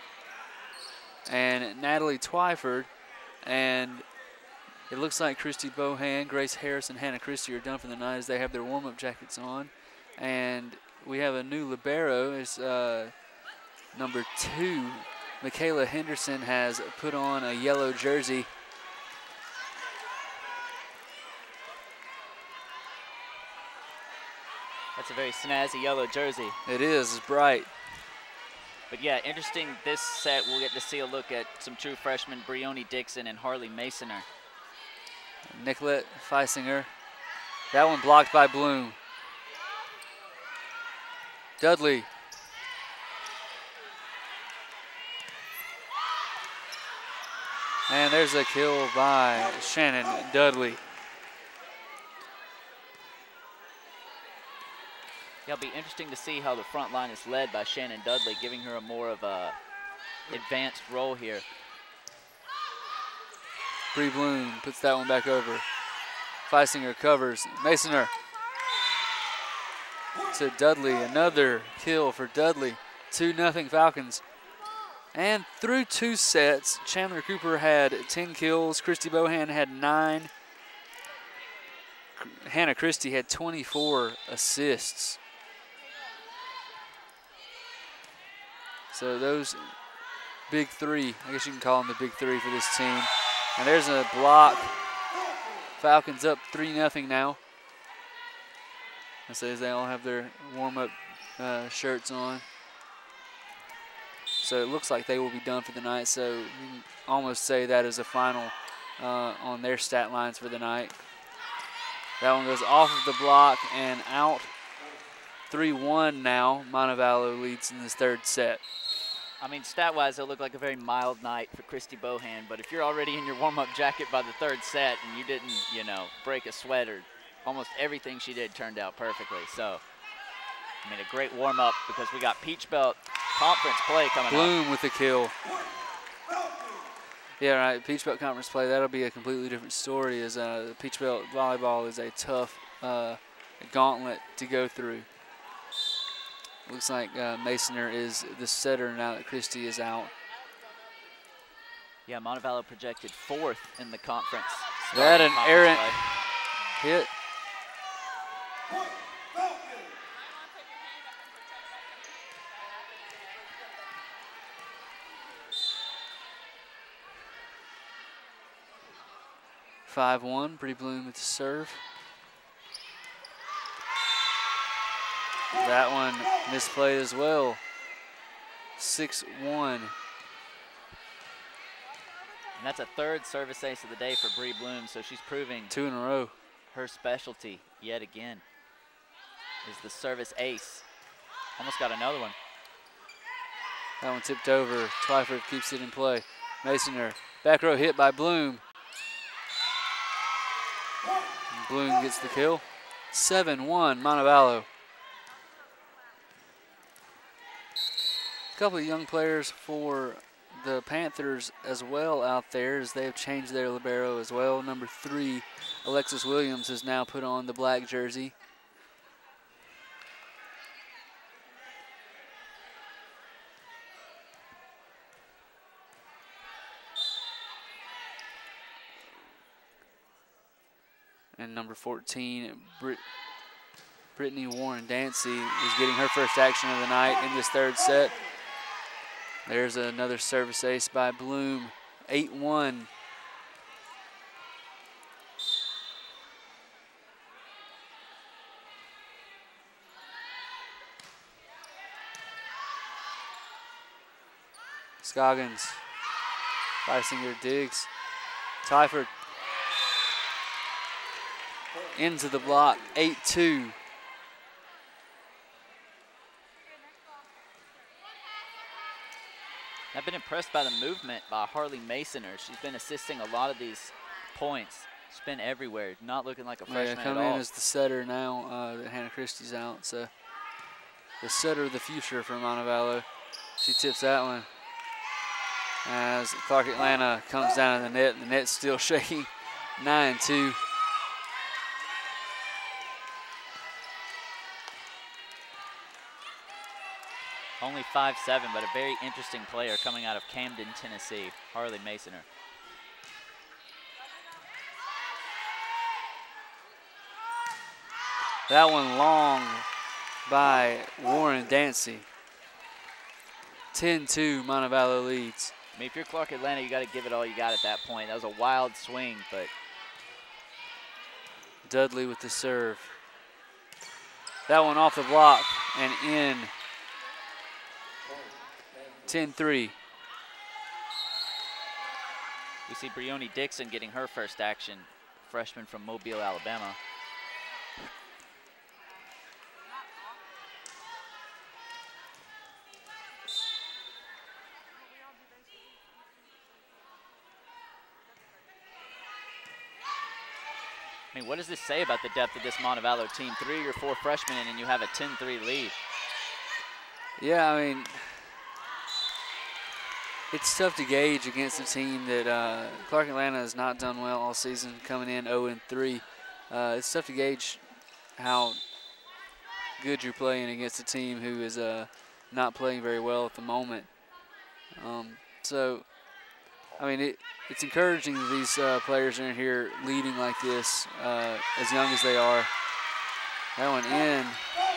and Natalie Twyford. And it looks like Christy Bohan, Grace Harris, and Hannah Christie are done for the night as they have their warm-up jackets on. And we have a new libero. It's number 2. Michaela Henderson has put on a yellow jersey. That's a very snazzy yellow jersey. It is, it's bright. But yeah, interesting this set. We'll get to see a look at some true freshmen, Brioni Dixon and Harley Masoner. Nicolette Feisinger. That one blocked by Bloom. Dudley. And there's a kill by Shannon Dudley. Yeah, it'll be interesting to see how the front line is led by Shannon Dudley, giving her a more of a advanced role here. Bree Bloom puts that one back over. Feisinger covers. Masoner to Dudley. Another kill for Dudley. 2-0 Falcons. And through 2 sets, Chandler Cooper had 10 kills. Christy Bohan had 9. Hannah Christie had 24 assists. So those big 3, I guess you can call them the big 3 for this team. And there's a block. Falcons up 3-0 now. As they all have their warm-up shirts on. So it looks like they will be done for the night. So you can almost say that is a final on their stat lines for the night. That one goes off of the block and out. 3-1 now. Montevallo leads in this 3rd set. I mean, stat-wise, it'll look like a very mild night for Christy Bohan, but if you're already in your warm-up jacket by the 3rd set and you didn't, break a sweat, or almost everything she did turned out perfectly. So, I mean, a great warm-up because we got Peach Belt Conference play coming up. Bloom with the kill. Yeah, right, Peach Belt Conference play, that'll be a completely different story, as Peach Belt volleyball is a tough gauntlet to go through. Looks like Masoner is the setter now that Christie is out. Yeah, Montevallo projected 4th in the conference. That an errant hit. (5-1). Bree Bloom with the serve. That one misplayed as well. 6-1. And that's a 3rd service ace of the day for Bree Bloom, so she's proving 2 in a row. Her specialty yet again is the service ace. Almost got another one. That one tipped over. Twyford keeps it in play. Masoner, back row hit by Bloom. And Bloom gets the kill. 7-1 Montevallo. A couple of young players for the Panthers as well out there, as they have changed their libero as well. Number 3, Alexis Williams, has now put on the black jersey. And number 14, Brittany Warren Dancy, is getting her first action of the night in this 3rd set. There's another service ace by Bloom. 8-1. Scoggins. Feisinger digs. Twyford into the block. 8-2. I've been impressed by the movement by Harley Masoner. She's been assisting a lot of these points. She's been everywhere, not looking like a Yeah, freshman at coming in all. as the setter now that Hannah Christie's out. So the setter of the future for Montevallo. She tips that one as Clark Atlanta comes down to the net, and the net's still shaking. 9-2. Only 5'7", but a very interesting player coming out of Camden, Tennessee, Harley Masoner. That one long by Warren Dancy. 10-2, Montevallo leads. I mean, if you're Clark Atlanta, you got to give it all you got at that point. That was a wild swing, but Dudley with the serve. That one off the block and in. 10-3. we see Brioni Dixon getting her first action, freshman from Mobile, Alabama. I mean, what does this say about the depth of this Montevallo team? 3 or 4 freshmen in and you have a 10-3 lead. Yeah, I mean, it's tough to gauge against a team that Clark Atlanta has not done well all season, coming in 0-3. It's tough to gauge how good you're playing against a team who is not playing very well at the moment. So, I mean, it's encouraging that these players are in here leading like this, as young as they are. That one in,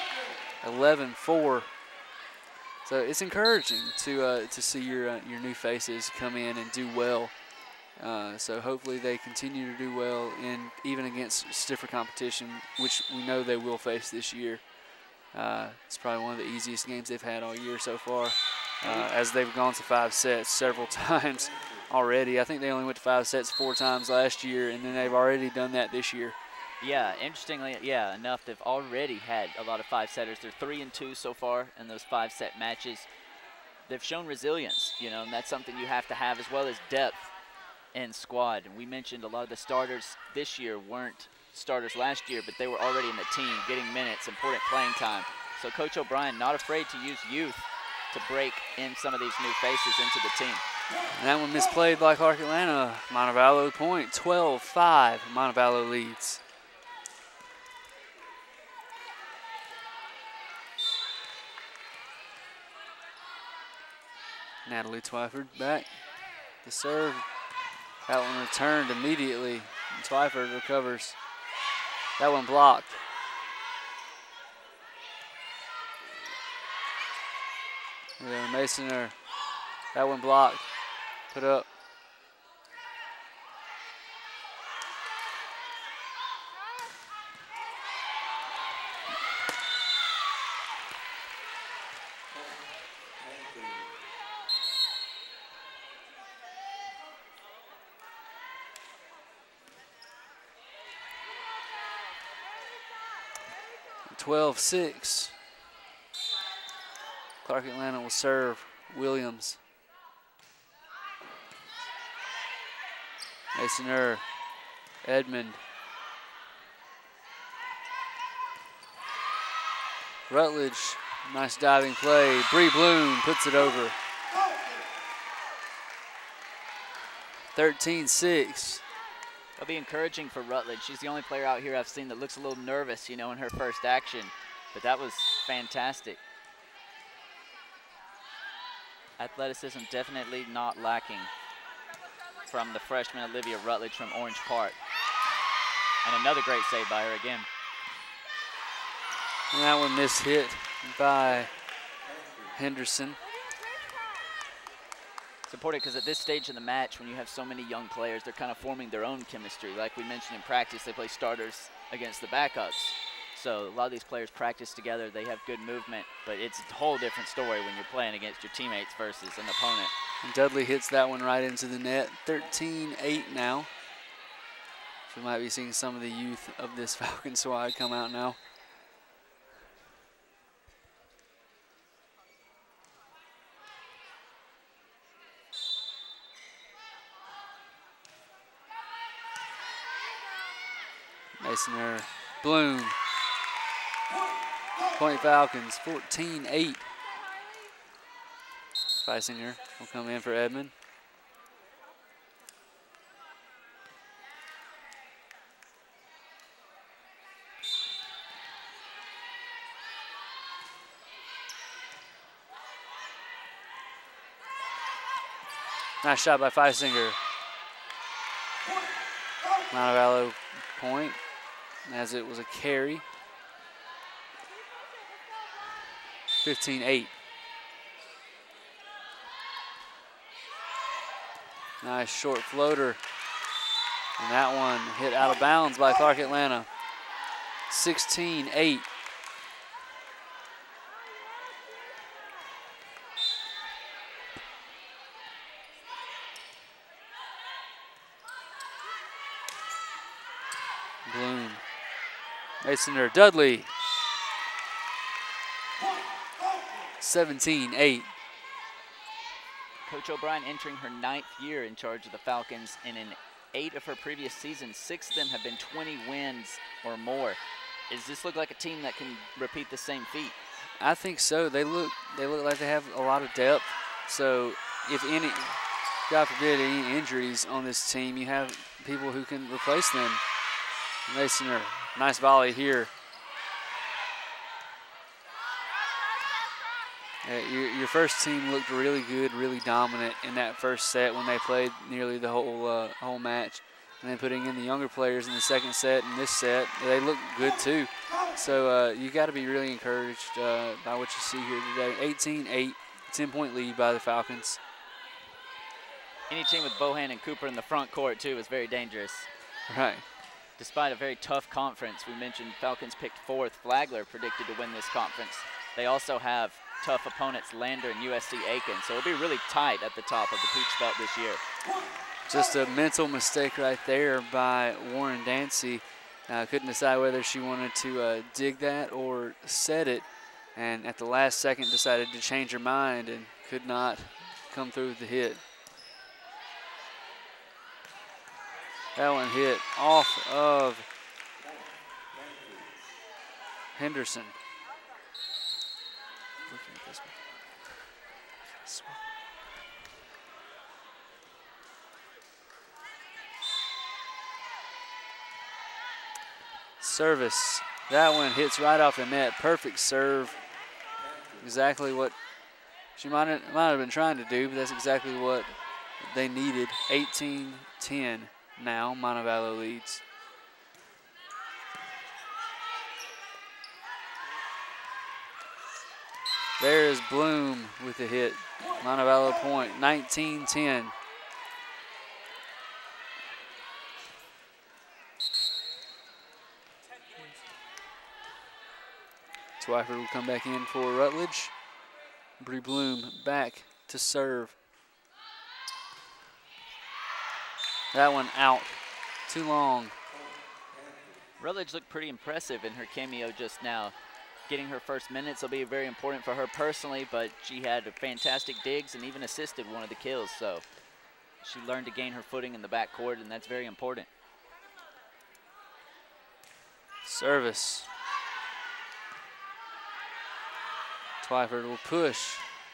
11-4. So it's encouraging to see your new faces come in and do well. So hopefully they continue to do well, even against stiffer competition, which we know they will face this year. It's probably one of the easiest games they've had all year so far, as they've gone to 5 sets several times already. I think they only went to 5 sets 4 times last year, and then they've already done that this year. Yeah, interestingly, yeah, enough. They've already had a lot of 5-setters. They're 3-2 so far in those 5-set matches. They've shown resilience, you know, and that's something you have to have, as well as depth in squad. And we mentioned a lot of the starters this year weren't starters last year, but they were already in the team, getting minutes, important playing time. So Coach O'Brien not afraid to use youth to break in some of these new faces into the team. And that one misplayed by Clark Atlanta. Montevallo point, 12-5. Montevallo leads. Natalie Twyford back to serve. That one returned immediately. And Twyford recovers. That one blocked. Yeah, Masoner. That one blocked. Put up. (12-6). Clark Atlanta will serve Williams. Masoner, Edmond. Rutledge, nice diving play. Bree Bloom puts it over. 13-6. It'll be encouraging for Rutledge. She's the only player out here I've seen that looks a little nervous, you know, in her first action. But that was fantastic. Athleticism definitely not lacking from the freshman Olivia Rutledge from Orange Park. And another great save by her again. And that one mishit by Henderson. It's important because at this stage in the match, when you have so many young players, they're kind of forming their own chemistry. Like we mentioned in practice, they play starters against the backups. So a lot of these players practice together. They have good movement, but it's a whole different story when you're playing against your teammates versus an opponent. And Dudley hits that one right into the net. 13-8 now. So we might be seeing some of the youth of this Falcon squad come out now. Masonner, Bloom. Point Falcons, 14-8. Feisinger will come in for Edmond. Nice shot by Feisinger. Montevallo point, as it was a carry. 15-8. Nice short floater. And that one hit out of bounds by Clark Atlanta. 16-8. Bloom. Masonner, Dudley. 17-8. Coach O'Brien entering her 9th year in charge of the Falcons, and in 8 of her previous seasons, 6 of them have been 20 wins or more. Does this look like a team that can repeat the same feat? I think so. They look like they have a lot of depth. So if any, God forbid, any injuries on this team, you have people who can replace them. Masonner, nice volley here. Your first team looked really good, really dominant in that first set when they played nearly the whole match. And then putting in the younger players in the second set and this set, they look good too. So you got to be really encouraged by what you see here today. 18-8, 10-point lead by the Falcons. Any team with Bohan and Cooper in the front court too is very dangerous. Right. Despite a very tough conference, we mentioned Falcons picked 4th. Flagler predicted to win this conference. They also have tough opponents, Lander and USC Aiken. So it'll be really tight at the top of the Peach Belt this year. Just a mental mistake right there by Warren Dancy. Couldn't decide whether she wanted to dig that or set it. And at the last second decided to change her mind and could not come through with the hit. That one hit off of Henderson. Looking at this one. Service. That one hits right off the net. Perfect serve. Exactly what she might have been trying to do, but that's exactly what they needed. 18-10 now. Montevallo leads. There is Bloom with the hit. Montevallo point, 19-10. Twyford will come back in for Rutledge. Bree Bloom back to serve. That one out. Too long. Rutledge looked pretty impressive in her cameo just now. Getting her first minutes will be very important for her personally, but she had fantastic digs and even assisted one of the kills, so she learned to gain her footing in the backcourt, and that's very important. Service. Twyford will push.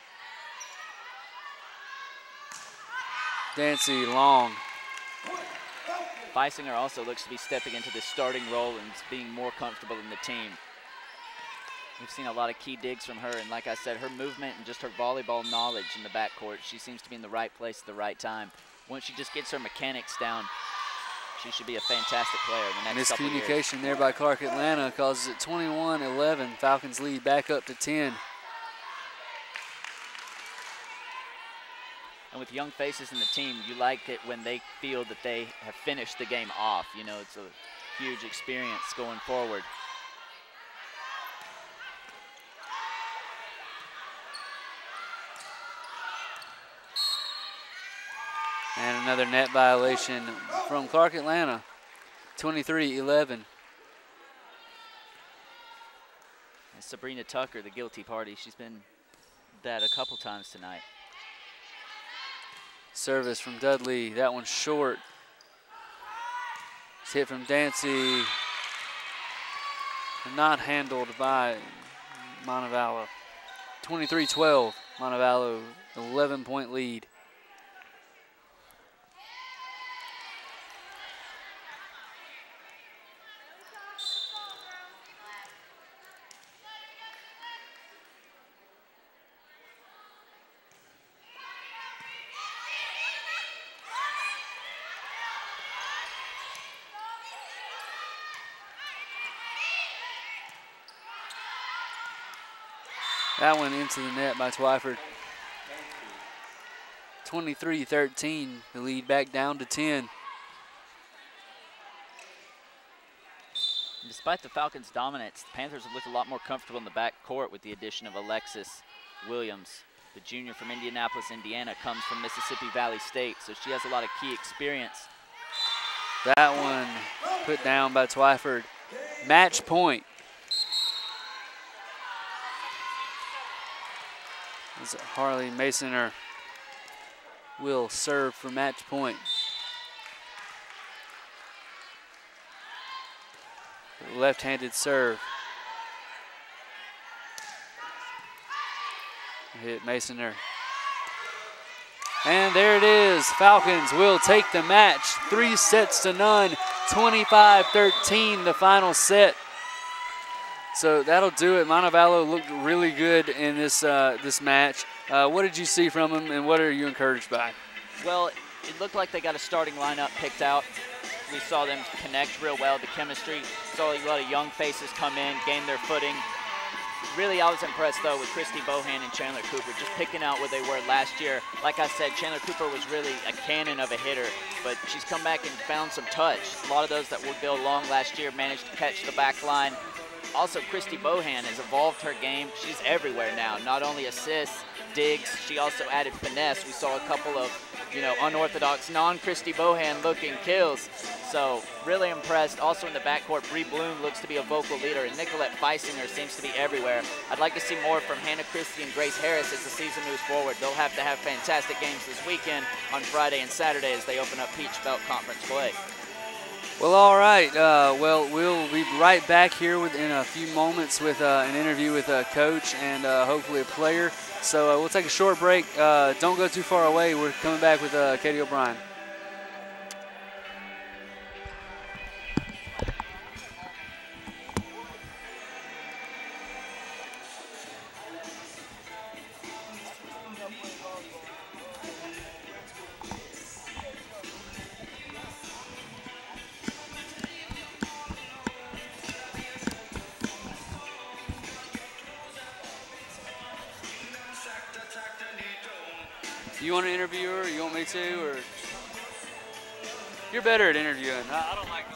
Dancy long. Feisinger also looks to be stepping into this starting role and being more comfortable in the team. We've seen a lot of key digs from her, and like I said, her movement and just her volleyball knowledge in the backcourt, she seems to be in the right place at the right time. Once she just gets her mechanics down, she should be a fantastic player in the next couple of years. Miscommunication there by Clark Atlanta causes it 21-11. Falcons lead back up to 10. And with young faces in the team, you like it when they feel that they have finished the game off. You know, it's a huge experience going forward. And another net violation from Clark Atlanta, 23-11. And Sabrina Tucker, the guilty party, she's been that a couple times tonight. Service from Dudley, that one's short. It's hit from Dancy, not handled by Montevallo. 23-12, Montevallo, 11-point lead. That one into the net by Twyford. 23-13, the lead back down to 10. Despite the Falcons' dominance, the Panthers have looked a lot more comfortable in the back court with the addition of Alexis Williams. The junior from Indianapolis, Indiana, comes from Mississippi Valley State, so she has a lot of key experience. That one put down by Twyford. Match point. As Harley Masoner will serve for match point. Left-handed serve. Hit Masoner. And there it is. Falcons will take the match. 3-0. 25-13 the final set. So that'll do it. Montevallo looked really good in this this match. What did you see from them, and what are you encouraged by? Well, it looked like they got a starting lineup picked out. We saw them connect real well, the chemistry. Saw a lot of young faces come in, gain their footing. Really, I was impressed, though, with Christy Bohan and Chandler Cooper, just picking out where they were last year. Like I said, Chandler Cooper was really a cannon of a hitter, but she's come back and found some touch. A lot of those that would go long last year managed to catch the back line. Also, Christy Bohan has evolved her game. She's everywhere now, not only assists, digs, she also added finesse. We saw a couple of, unorthodox, non-Christy Bohan-looking kills. So, really impressed. Also in the backcourt, Bree Bloom looks to be a vocal leader, and Nicolette Feisinger seems to be everywhere. I'd like to see more from Hannah Christie and Grace Harris as the season moves forward. They'll have to have fantastic games this weekend on Friday and Saturday as they open up Peach Belt Conference play. Well, all right. Well, we'll be right back here within a few moments with an interview with a coach and hopefully a player. So we'll take a short break. Don't go too far away. We're coming back with Katie O'Brien. You want to interview her, or you want me to, or? You're better at interviewing. I don't like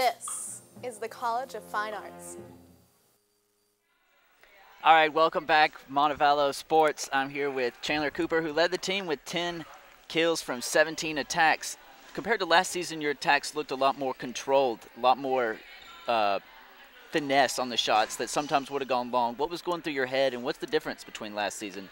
This is the College of Fine Arts. All right, welcome back, Montevallo Sports. I'm here with Chandler Cooper, who led the team with 10 kills from 17 attacks. Compared to last season, your attacks looked a lot more controlled, a lot more finesse on the shots that sometimes would have gone long. What was going through your head, and what's the difference between last season?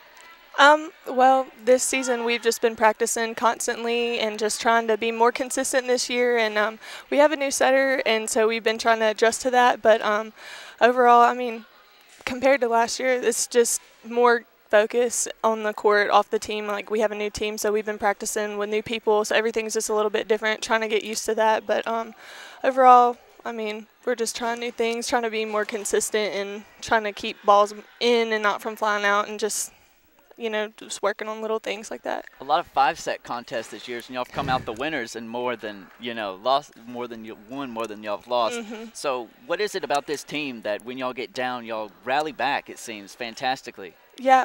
Well, this season we've just been practicing constantly and just trying to be more consistent this year. And we have a new setter, and so we've been trying to adjust to that. But overall, I mean, compared to last year, it's just more focus on the court, off the team. Like, we have a new team, so we've been practicing with new people, so everything's just a little bit different, trying to get used to that. But overall, I mean, we're just trying new things, trying to be more consistent and trying to keep balls in and not from flying out, and just, you know, just working on little things like that. A lot of 5-set contests this year, and y'all have come out the winners and more than, you know, lost, more than you won, more than y'all have lost. So what is it about this team that when y'all get down, y'all rally back, it seems, fantastically? Yeah,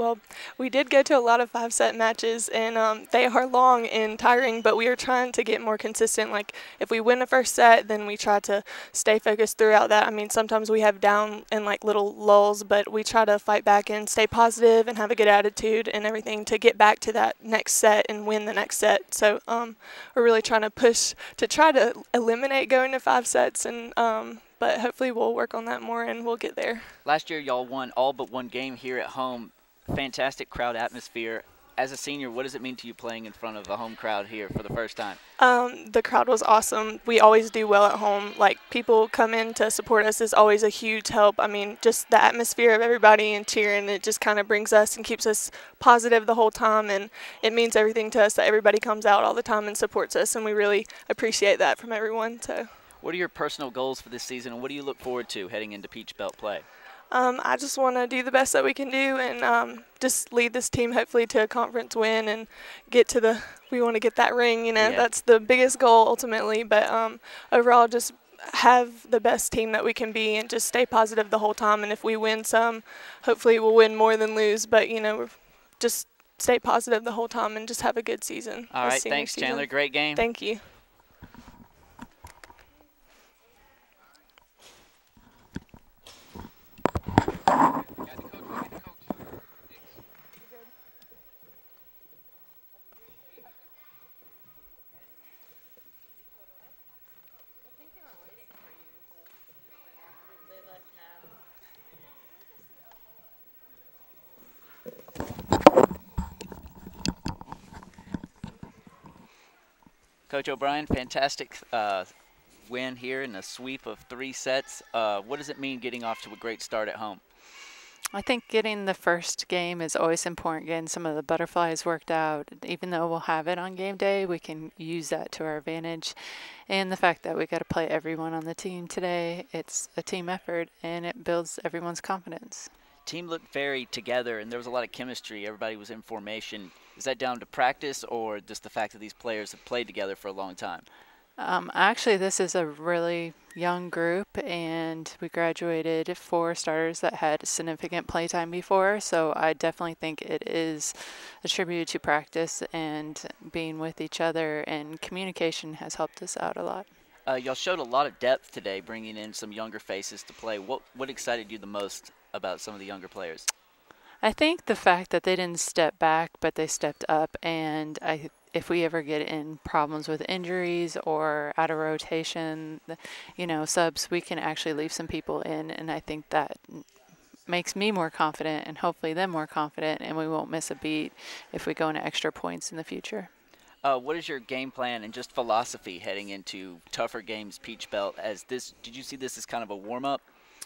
we did go to a lot of 5-set matches, and they are long and tiring, but we are trying to get more consistent. Like, if we win the first set, then we try to stay focused throughout that. I mean, sometimes we have down and like little lulls, but we try to fight back and stay positive and have a good attitude and everything to get back to that next set and win the next set. So we're really trying to push to try to eliminate going to 5 sets, and but hopefully we'll work on that more and we'll get there. Last year, y'all won all but one game here at home. Fantastic crowd atmosphere. As a senior, what does it mean to you playing in front of a home crowd here for the first time? The crowd was awesome. We always do well at home. Like, people come in to support us is always a huge help. I mean, just the atmosphere of everybody and cheering, it just kind of brings us and keeps us positive the whole time, and it means everything to us that everybody comes out all the time and supports us, and we really appreciate that from everyone. So. What are your personal goals for this season, and what do you look forward to heading into Peach Belt play? I just want to do the best that we can do, and just lead this team hopefully to a conference win and get to we want to get that ring, you know. Yeah. That's the biggest goal ultimately, but overall just have the best team that we can be and just stay positive the whole time, and if we win some, hopefully we'll win more than lose, but, you know, just stay positive the whole time and just have a good season. All right, thanks, Chandler. Great game. Thank you. Coach O'Brien, fantastic win here in a sweep of 3 sets. What does it mean getting off to a great start at home? I think getting the first game is always important, getting some of the butterflies worked out. Even though we'll have it on game day, we can use that to our advantage. And the fact that we got to play everyone on the team today, it's a team effort, and it builds everyone's confidence. Team looked very together, and there was a lot of chemistry. Everybody was in formation. Is that down to practice or just the fact that these players have played together for a long time? Actually, this is a really young group, and we graduated 4 starters that had significant playtime before, so I definitely think it is attributed to practice and being with each other, and communication has helped us out a lot. Y'all showed a lot of depth today, bringing in some younger faces to play. What excited you the most about some of the younger players? I think the fact that they didn't step back, but they stepped up, and if we ever get in problems with injuries or out of rotation, you know, subs, we can actually leave some people in, and I think that makes me more confident and hopefully them more confident, and we won't miss a beat if we go into extra points in the future. What is your game plan and just philosophy heading into tougher games, Peach Belt? Did you see this as kind of a warm-up?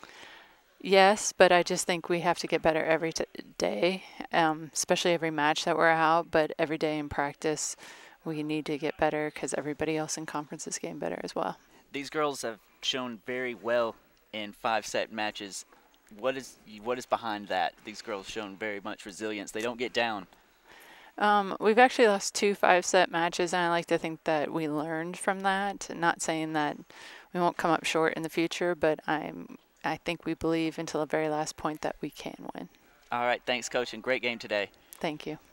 Yes, but I just think we have to get better every day, especially every match that we're out. But every day in practice, we need to get better because everybody else in conference is getting better as well. These girls have shown very well in 5-set matches. What is behind that? These girls shown very much resilience. They don't get down. We've actually lost 2 5-set matches, and I like to think that we learned from that. Not saying that we won't come up short in the future, but I think we believe until the very last point that we can win. All right, thanks, Coach, and great game today. Thank you.